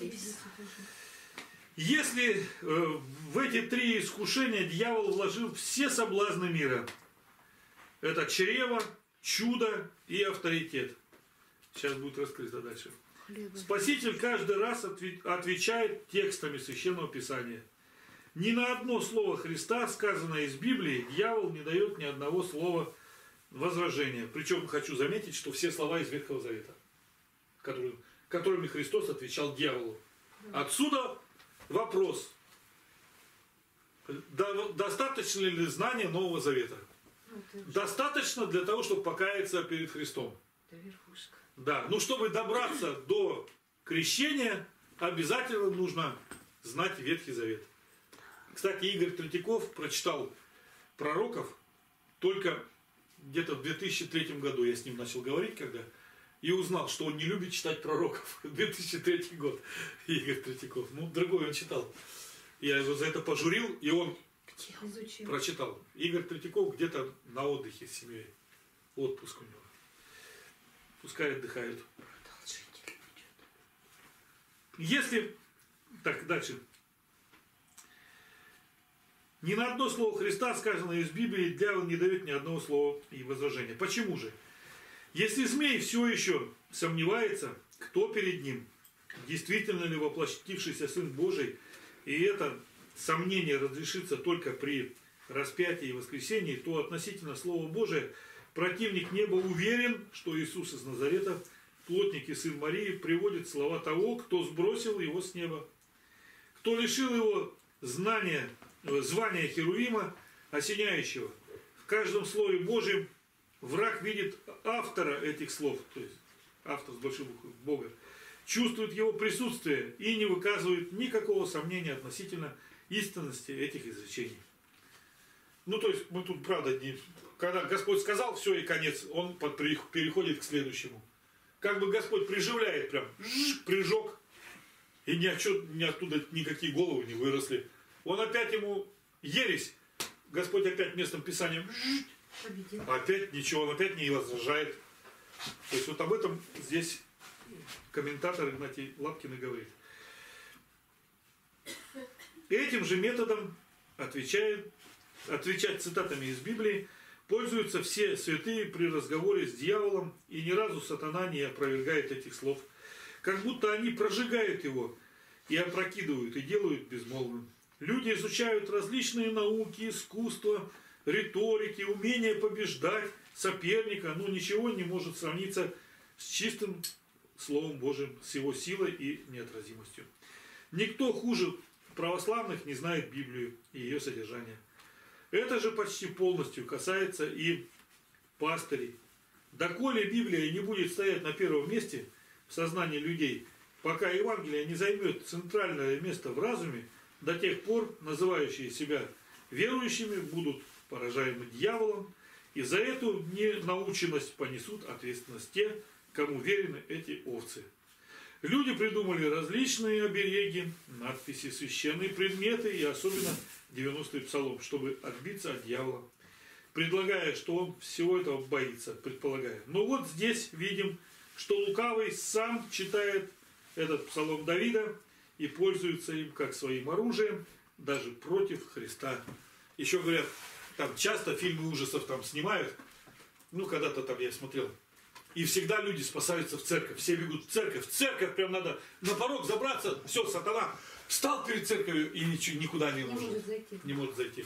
Если в эти 3 искушения дьявол вложил все соблазны мира, это чрево, чудо и авторитет. Сейчас будет раскрыто дальше. Спаситель каждый раз отвечает текстами Священного Писания. Ни на одно слово Христа, сказанное из Библии, дьявол не дает ни одного слова возражения. Причем хочу заметить, что все слова из Ветхого Завета, которыми Христос отвечал дьяволу. Отсюда вопрос. Достаточно ли знания Нового Завета? Достаточно для того, чтобы покаяться перед Христом. Да, но чтобы добраться до крещения, обязательно нужно знать Ветхий Завет. Кстати, Игорь Третьяков прочитал пророков только где-то в 2003 году. Я с ним начал говорить, и узнал, что он не любит читать пророков. 2003 год. Игорь Третьяков. Другой он читал. Я его за это пожурил, и он прочитал. Игорь Третьяков где-то на отдыхе с семьей. Отпуск у него. Пускай отдыхают. Если... Так, дальше. Ни на одно слово Христа, сказанное из Библии, дьявол не дает ни одного слова и возражения. Почему же? Если змей все еще сомневается, кто перед ним, действительно ли воплотившийся Сын Божий, и это сомнение разрешится только при распятии и воскресении, то относительно Слова Божия противник неба уверен, что Иисус из Назарета, плотник и сын Марии, приводит слова того, кто сбросил его с неба, кто лишил его звания Херувима, осеняющего. В каждом слове Божьем враг видит автора этих слов, то есть автор с большой буквы Бога, чувствует его присутствие и не выказывает никакого сомнения относительно истинности этих изречений. То есть мы тут, правда, когда Господь сказал, все и конец, он переходит к следующему. Как бы Господь приживляет прям, прижег, и ни оттуда никакие головы не выросли. Он опять ему ересь, Господь опять местным писанием, опять ничего, он опять не возражает. То есть вот об этом здесь комментатор Игнатий Лапкин и говорит. Этим же методом отвечать цитатами из Библии пользуются все святые при разговоре с дьяволом, и ни разу сатана не опровергает этих слов. Как будто они прожигают его и опрокидывают, и делают безмолвным. Люди изучают различные науки, искусства, риторики, умение побеждать соперника, но ничего не может сравниться с чистым Словом Божьим, с его силой и неотразимостью. Никто хуже православных не знает Библию и ее содержание. Это же почти полностью касается и пастырей. Доколе Библия не будет стоять на первом месте в сознании людей, пока Евангелие не займет центральное место в разуме, до тех пор называющие себя верующими будут поражаемы дьяволом, и за эту ненаученность понесут ответственность те, кому верены эти овцы. Люди придумали различные обереги, надписи, священные предметы и особенно 90-й псалом, чтобы отбиться от дьявола, предлагая, что он всего этого боится, предполагая. Но вот здесь видим, что лукавый сам читает этот псалом Давида и пользуются им как своим оружием даже против Христа. Еще говорят, там часто фильмы ужасов там снимают, ну когда-то там я смотрел, и всегда люди спасаются в церковь, все бегут в церковь прям надо на порог забраться, все, сатана встал перед церковью и никуда не может зайти. Не может зайти.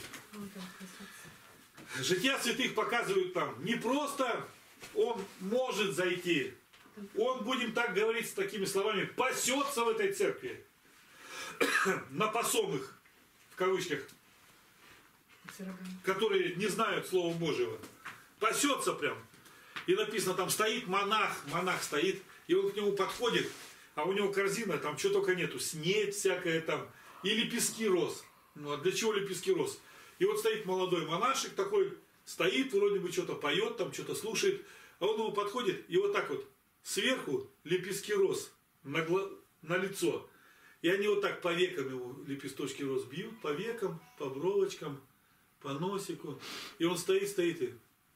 Жития святых показывают там, не просто он может зайти, он, будем так говорить с такими словами, пасется в этой церкви, напасомых, в кавычках, которые не знают Слова Божьего. Пасется прям. И написано, там стоит монах стоит, и он к нему подходит, а у него корзина, там что только нету, снедь всякая там, и лепестки роз. Ну а для чего лепестки роз? И вот стоит молодой монашек такой, стоит, вроде бы что-то поет, там что-то слушает, а он ему подходит, и вот так вот сверху лепестки роз на лицо. И они вот так по векам его лепесточки роз бьют, по векам, по бровочкам, по носику. И он стоит и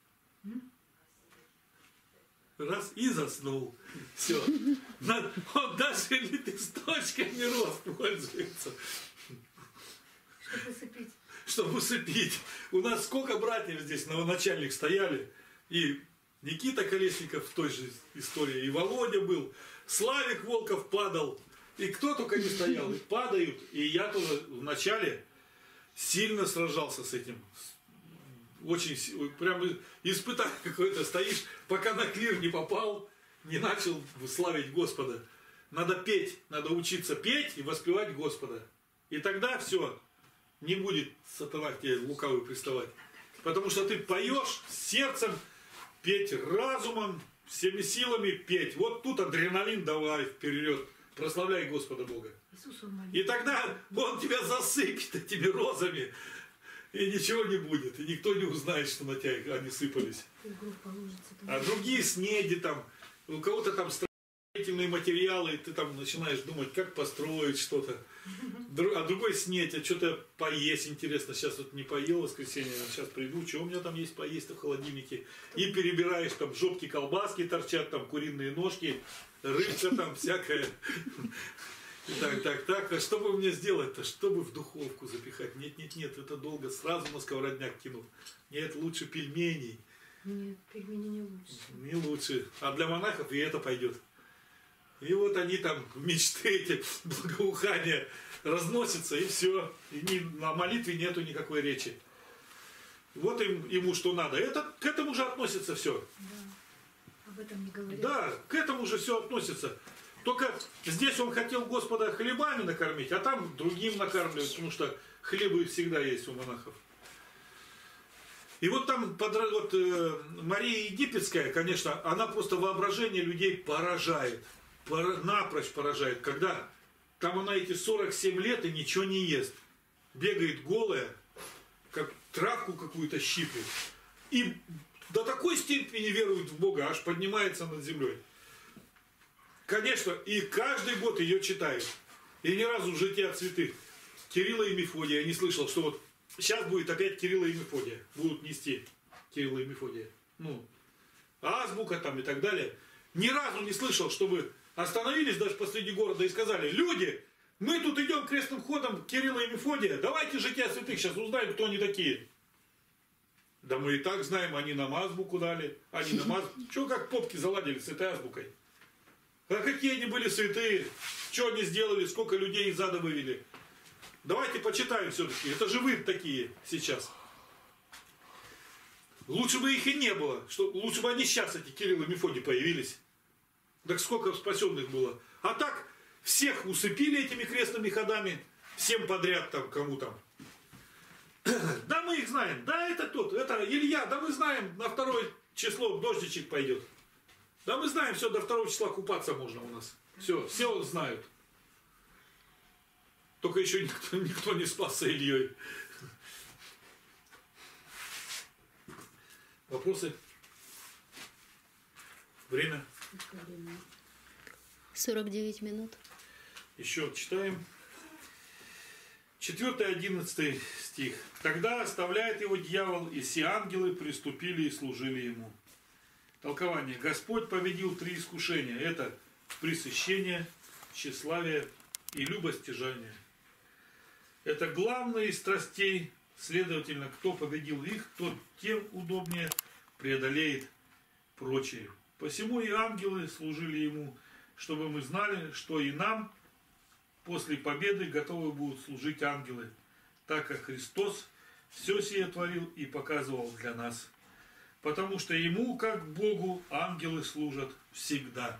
раз и заснул. Все. Он даже лепесточками роз пользуется. Чтобы усыпить. Чтобы усыпить. У нас сколько братьев здесь, новоначальник стояли. И Никита Колесников в той же истории, и Володя был, Славик Волков падал. И кто только не стоял, и падают. И я тоже вначале сильно сражался с этим. Очень, прям испытание какое-то стоишь, пока на клир не попал, не начал славить Господа. Надо петь, надо учиться петь и воспевать Господа. И тогда все, не будет сатана к тебе лукавый приставать. Потому что ты поешь сердцем, петь разумом, всеми силами петь. Вот тут адреналин давай вперед. Прославляй Господа Бога. И тогда Он тебя засыпет этими розами. И ничего не будет. И никто не узнает, что на тебя они сыпались. А другие снеди там. У кого-то там строительные материалы. И ты там начинаешь думать, как построить что-то. А другой снедь. А что-то поесть интересно. Сейчас вот не поел в воскресенье. Сейчас приду. Что у меня там есть поесть в холодильнике. И перебираешь там жопки колбаски торчат. Там куриные ножки. Рыбка там всякая. Так, а что бы мне сделать-то? Чтобы в духовку запихать? Нет, это долго, сразу на сковородняк кинут. Нет, лучше пельменей. Нет, пельмени не лучше. Не лучше. А для монахов и это пойдет. И вот они там, мечты эти, благоухания разносятся, и все. И на молитве нету никакой речи. Вот ему что надо. К этому же относится все. Да, об этом не говорят. Да, к этому же все относится. Только здесь он хотел Господа хлебами накормить, а там другим накармливать, потому что хлебы всегда есть у монахов. И вот там Мария Египетская, конечно, она просто воображение людей поражает, напрочь поражает, когда там она эти 47 лет и ничего не ест, бегает голая, как травку какую-то щиплет, и до такой степени верует в Бога, аж поднимается над землей. Конечно, и каждый год ее читают. И ни разу жития святых Кирилла и Мефодия я не слышал, что вот сейчас будет опять Кирилла и Мефодия. Будут нести Кирилла и Мефодия. Ну, азбука там и так далее. Ни разу не слышал, чтобы остановились даже посреди города и сказали: люди, мы тут идем крестным ходом Кирилла и Мефодия, давайте жития святых сейчас узнаем, кто они такие. Да мы и так знаем, они нам азбуку дали. Они нам азбуку. Чего как попки заладили с этой азбукой? А какие они были святые, что они сделали, сколько людей из ада вывели. Давайте почитаем все-таки. Это же вы такие сейчас. Лучше бы их и не было. Лучше бы они сейчас, эти Кирилл и Мефодий, появились. Так сколько спасенных было. А так всех усыпили этими крестными ходами. Всем подряд там, кому там. Да мы их знаем. Да это тот, это Илья. Да мы знаем, на 2 число дождичек пойдет. Да мы знаем, все, до 2 числа купаться можно у нас. Все знают. Только еще никто не спасся Ильей. Вопросы? Время? 49 минут. Еще читаем. 4-11 стих. Тогда оставляет его дьявол, и все ангелы приступили и служили ему. Толкование. Господь победил 3 искушения. Это пресыщение, тщеславие и любостяжание. Это главные из страстей, следовательно, кто победил их, тот тем удобнее преодолеет прочие. Посему и ангелы служили ему, чтобы мы знали, что и нам после победы готовы будут служить ангелы, так как Христос все сие творил и показывал для нас. Потому что ему, как Богу, ангелы служат всегда.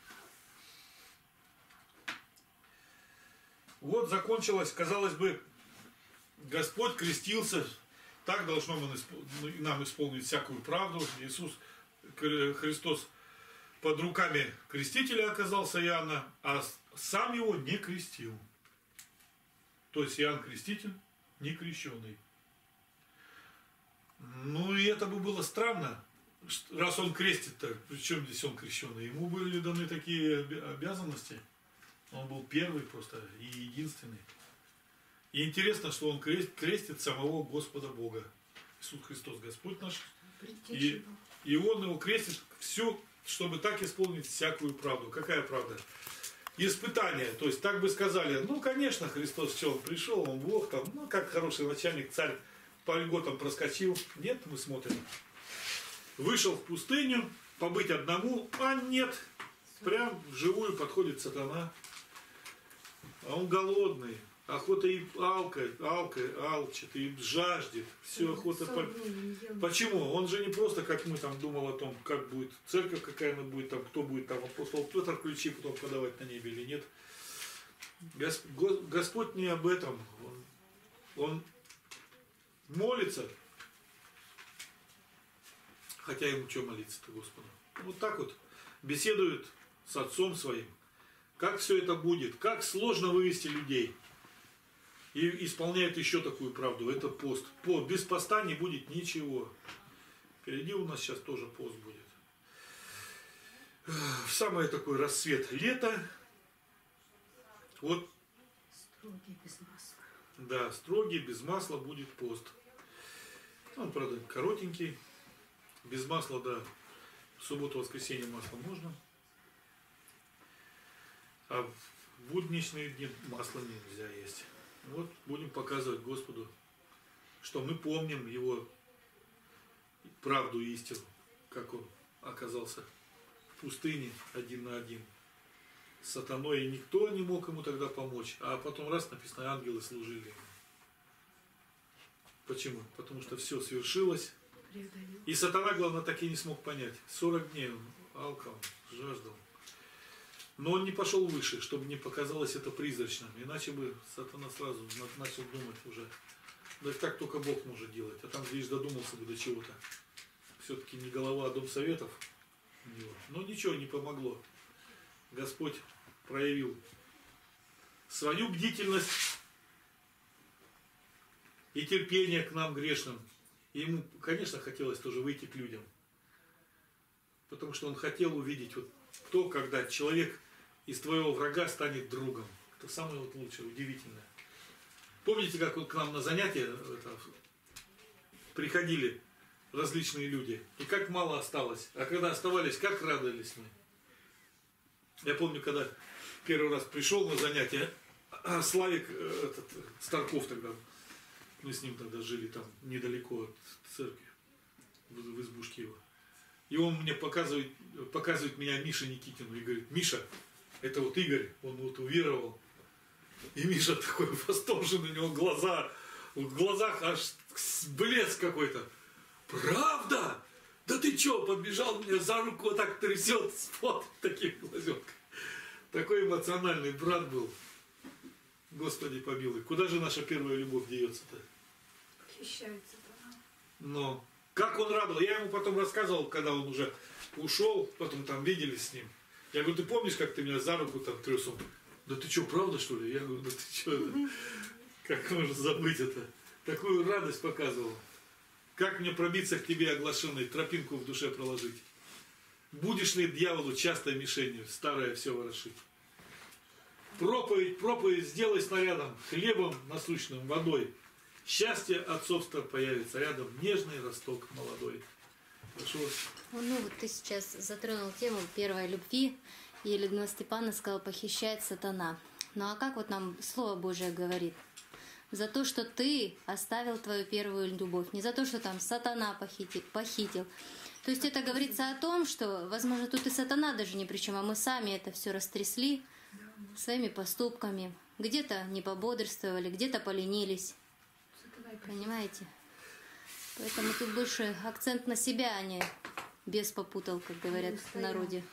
Вот закончилось, казалось бы, Господь крестился, так должно нам исполнить всякую правду. Иисус Христос под руками крестителя оказался Иоанна, а сам его не крестил. То есть Иоанн Креститель не крещеный. Ну и это бы было странно, раз он крестит-то, причем здесь он крещеный. Ему были даны такие обязанности. Он был первый просто и единственный. И интересно, что он крестит самого Господа Бога. Иисус Христос Господь наш. И он его крестит всю, чтобы так исполнить всякую правду. Какая правда? Испытание. То есть так бы сказали, ну конечно Христос, что он пришел, он Бог там, ну как хороший начальник, царь по льготам проскочил. Нет, мы смотрим. Вышел в пустыню, побыть одному, а нет. Прям вживую подходит сатана. А он голодный. Охота и алчит, и жаждет. Все охота. Почему? Он же не просто, как мы там думал о том, как будет церковь, какая она будет, там, кто будет там апостол Петр ключи потом подавать на небе или нет. Господь не об этом. Он молится. Хотя ему что молиться-то Господу? Вот так вот беседует с отцом своим. Как все это будет? Как сложно вывести людей? И исполняет еще такую правду. Это пост. Без поста не будет ничего. Впереди у нас сейчас тоже пост будет. Самый такой рассвет лета. Вот. Строгий, без масла. Да, строгий, без масла будет пост. Он, правда, коротенький. Без масла, да. В субботу, воскресенье масло можно. А в будничные дни масла нельзя есть. Вот будем показывать Господу, что мы помним Его правду и истину, как Он оказался в пустыне один на один с сатаной, и никто не мог ему тогда помочь. А потом раз написано, ангелы служили ему. Почему? Потому что все свершилось. И сатана, главное, так и не смог понять. 40 дней он алкал, жаждал. Но он не пошел выше, чтобы не показалось это призрачным. Иначе бы сатана сразу начал думать уже. Да так только Бог может делать. А там, видишь, додумался бы до чего-то. Все-таки не голова, а дом советов. Но ничего не помогло. Господь проявил свою бдительность и терпение к нам грешным. И ему, конечно, хотелось тоже выйти к людям. Потому что он хотел увидеть, вот кто, когда человек из твоего врага станет другом. Это самое вот лучшее, удивительное. Помните, как вот к нам на занятия приходили различные люди, и как мало осталось. А когда оставались, как радовались мы. Я помню, когда первый раз пришел на занятия, Славик, Старков тогда, мы с ним тогда жили там недалеко от церкви, в избушке его. И он мне показывает меня Мише Никитину и говорит, Миша, это вот Игорь, он вот уверовал. И Миша такой восторженный, у него глаза, в глазах аж блеск какой-то. Правда? Да ты чё, подбежал, меня за руку вот так трясет, спот таких глазенках. Такой эмоциональный брат был. Господи помилуй, куда же наша первая любовь деется-то? Похищается, да. Но как он радовал. Я ему потом рассказывал, когда он уже ушел, потом там виделись с ним. Я говорю, ты помнишь, как ты меня за руку там тряс? Он, да ты что, правда что ли? Я говорю, да ты что, как можно забыть это? Такую радость показывал. Как мне пробиться к тебе, оглашенной, тропинку в душе проложить? Будешь ли дьяволу частой мишенью, старое все ворошить? Проповедь сделай снарядом, хлебом насущным, водой. Счастье отцовства появится рядом, нежный росток молодой. Хорошо. Ну вот ты сейчас затронул тему первой любви. И Людмила Степановна сказала, похищает сатана. Ну а как вот нам Слово Божие говорит? За то, что ты оставил твою первую любовь. Не за то, что там сатана похитил. То есть это говорится о том, что, возможно, тут и сатана даже ни при чем, а мы сами это все растрясли своими поступками. Где-то не пободрствовали, где-то поленились. Понимаете? Поэтому тут больше акцент на себя, а не бес попутал, как говорят в народе.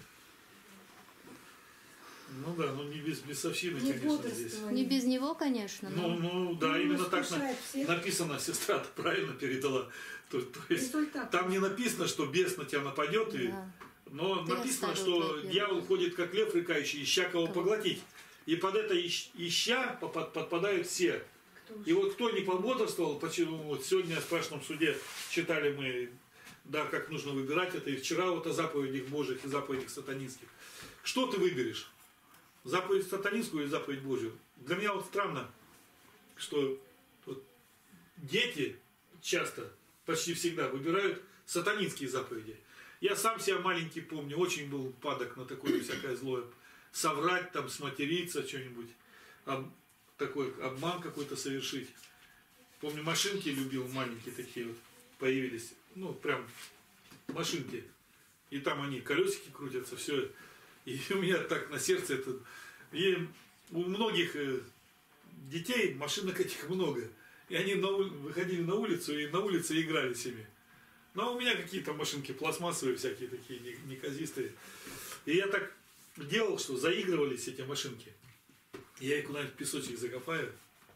Ну да, ну не без бесовщины, Не конечно, здесь. Не без него, конечно. Но... Ну да, Ну, именно так искушает всех. написано, сестра правильно передала. То есть Результат. там не написано, что бес на тебя нападет, Да. но Ты написано, оставил что твою дьявол первую. ходит как лев рыкающий, ища кого поглотить. И под это ища подпадают все. И вот кто не пободрствовал, почему вот сегодня в страшном суде читали мы, да, как нужно выбирать это, и вчера вот о заповедях Божьих и заповедях сатанинских. Что ты выберешь? Заповедь сатанинскую или заповедь Божью? Для меня вот странно, что вот дети часто, почти всегда выбирают сатанинские заповеди. Я сам себя маленький помню, очень был падок на такое всякое злое. Соврать, там, сматериться, что-нибудь. Такой обман какой-то совершить. Помню, машинки любил, маленькие такие вот появились. Ну, прям машинки. И там они, колесики крутятся, все. И у меня так на сердце это... И у многих детей машинок этих много. И они выходили на улицу и на улице играли с ними. Но у меня какие-то машинки пластмассовые всякие такие, неказистые. И я так делал, что заигрывались эти машинки. Я их куда-нибудь в песочек закопаю.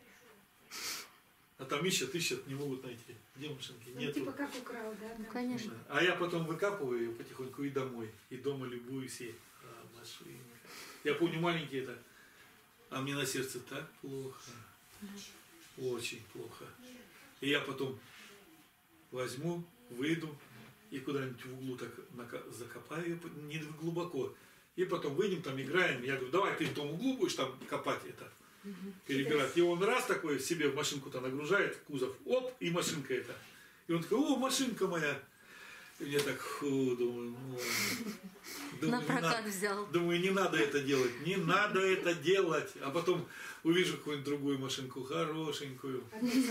А там ищут, не могут найти. Где машинки? Ну, Нету. типа как украл, да? Да. Конечно. А я потом выкапываю ее потихоньку и домой. И дома любуюсь ей. Машинка. Я помню маленькие это. А мне на сердце так плохо. Очень плохо. И я потом возьму, выйду и куда-нибудь в углу так закопаю ее, не глубоко. И потом выйдем, там играем. Я говорю, давай ты в том углу будешь там копать это. Перебирать. И он раз такой себе в машинку-то нагружает, в кузов, оп, и машинка эта. И он такой, о, машинка моя. И мне так, фу, думаю, На прокат взял. Думаю, не надо это делать, не надо это делать. А потом увижу какую-нибудь другую машинку, хорошенькую.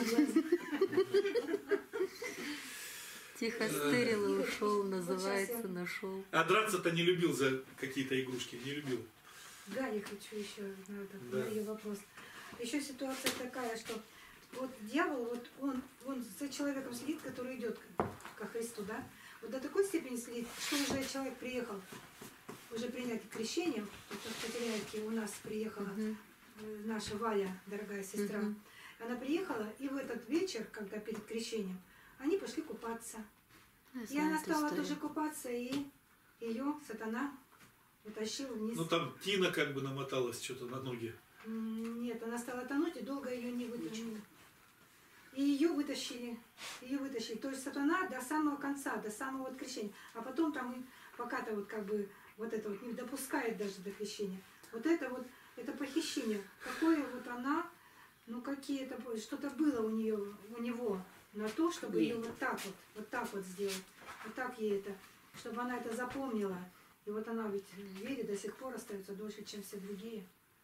Тихо стырил и ушел, называется, нашел. А драться-то не любил за какие-то игрушки, не любил. Галя, хочу еще на этот, Да. на ее вопрос. Еще ситуация такая, что вот дьявол, вот он за человеком следит, который идет ко Христу, да? Вот до такой степени следит, что уже человек приехал, уже принять крещение, вот в Катериновке у нас приехала наша Валя, дорогая сестра. Она приехала, и в этот вечер, когда перед крещением, они пошли купаться. И она стала тоже купаться, и ее сатана утащил вниз. Ну там Тина как бы намоталась что-то на ноги. Нет, она стала тонуть, и долго ее не вытащили. И ее вытащили. То есть сатана до самого конца, до самого вот крещения. А потом там, пока-то вот как бы вот это вот не допускает даже до крещения. Вот это похищение. Какое вот она, ну какие-то, что-то было у него на то, чтобы ее вот так вот сделать. Вот так ей это, чтобы она это запомнила. И вот она ведь в вере до сих пор остается дольше, чем все другие.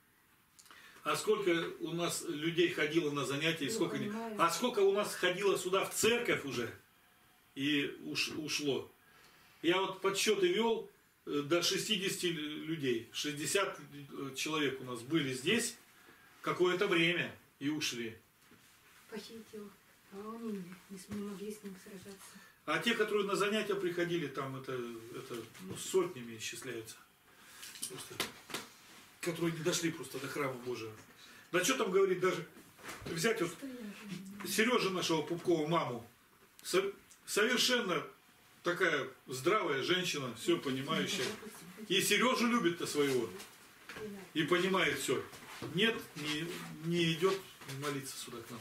А сколько у нас людей ходило на занятия, Понимаю. а сколько у нас ходило сюда в церковь уже и ушло. Я вот подсчеты вел, до 60 людей, 60 человек у нас были здесь какое-то время и ушли. Похитил. А они не могли с ним сражаться. А те, которые на занятия приходили, там это сотнями исчисляются. Просто, которые не дошли просто до храма Божьего. Да что там говорить, даже взять вот Сережу нашего Пупкова маму. Совершенно такая здравая женщина, все понимающая. И Сережу любит-то своего. И понимает все. Нет, не идет молиться сюда к нам.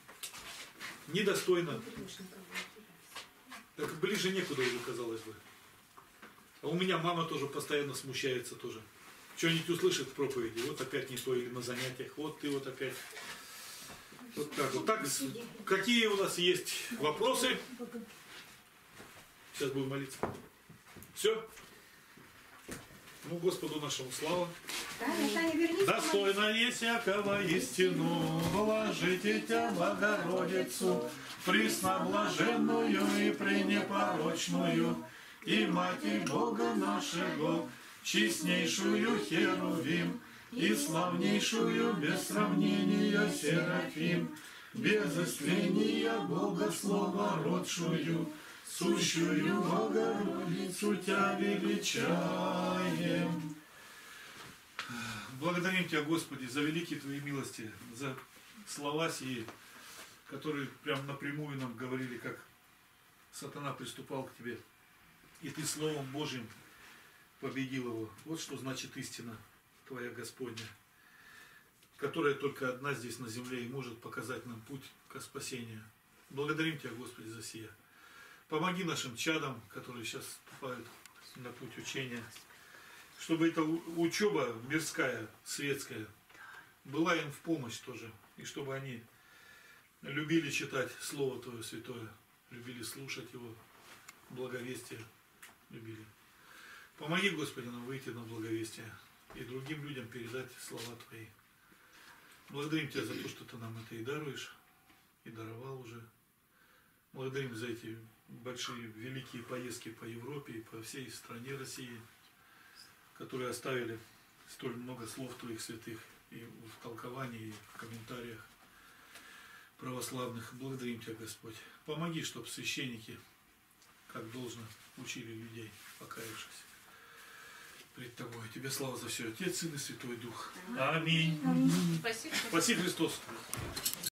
Недостойно. Так ближе некуда уже, казалось бы. А у меня мама тоже постоянно смущается тоже. Что-нибудь услышит в проповеди, вот опять не то, или на занятиях, вот ты вот опять. Вот так вот. Так, какие у нас есть вопросы? Сейчас будем молиться. Все? Ну, Господу нашему слава. Таня, вернись. Достойно есть всякого истину, вложите Тя, Богородицу, пресноблаженную и пренепорочную, и Матерь Бога нашего, честнейшую Херувим, и славнейшую без сравнения Серафим, без истления Бога Слова родшую, сущую Богородицу Тя величаем. Благодарим Тебя, Господи, за великие Твои милости, за слова сии, которые прям напрямую нам говорили, как сатана приступал к Тебе, и Ты Словом Божьим победил его. Вот что значит истина Твоя Господня, которая только одна здесь на земле и может показать нам путь к спасению. Благодарим Тебя, Господи, за сие. Помоги нашим чадам, которые сейчас вступают на путь учения, чтобы эта учеба мирская, светская, была им в помощь тоже, и чтобы они любили читать Слово Твое Святое, любили слушать Его, благовестие любили. Помоги, Господи, нам выйти на благовестие и другим людям передать слова Твои. Благодарим Тебя за то, что Ты нам это и даруешь, и даровал уже. Благодарим за эти большие, великие поездки по Европе и по всей стране России, которые оставили столь много слов Твоих святых и в толковании, и в комментариях православных. Благодарим Тебя, Господь. Помоги, чтобы священники, как должно, учили людей, покаявшихся пред Тобой. Тебе слава за все. Отец, Сын и Святой Дух. Аминь. Спасибо. Спаси Христос.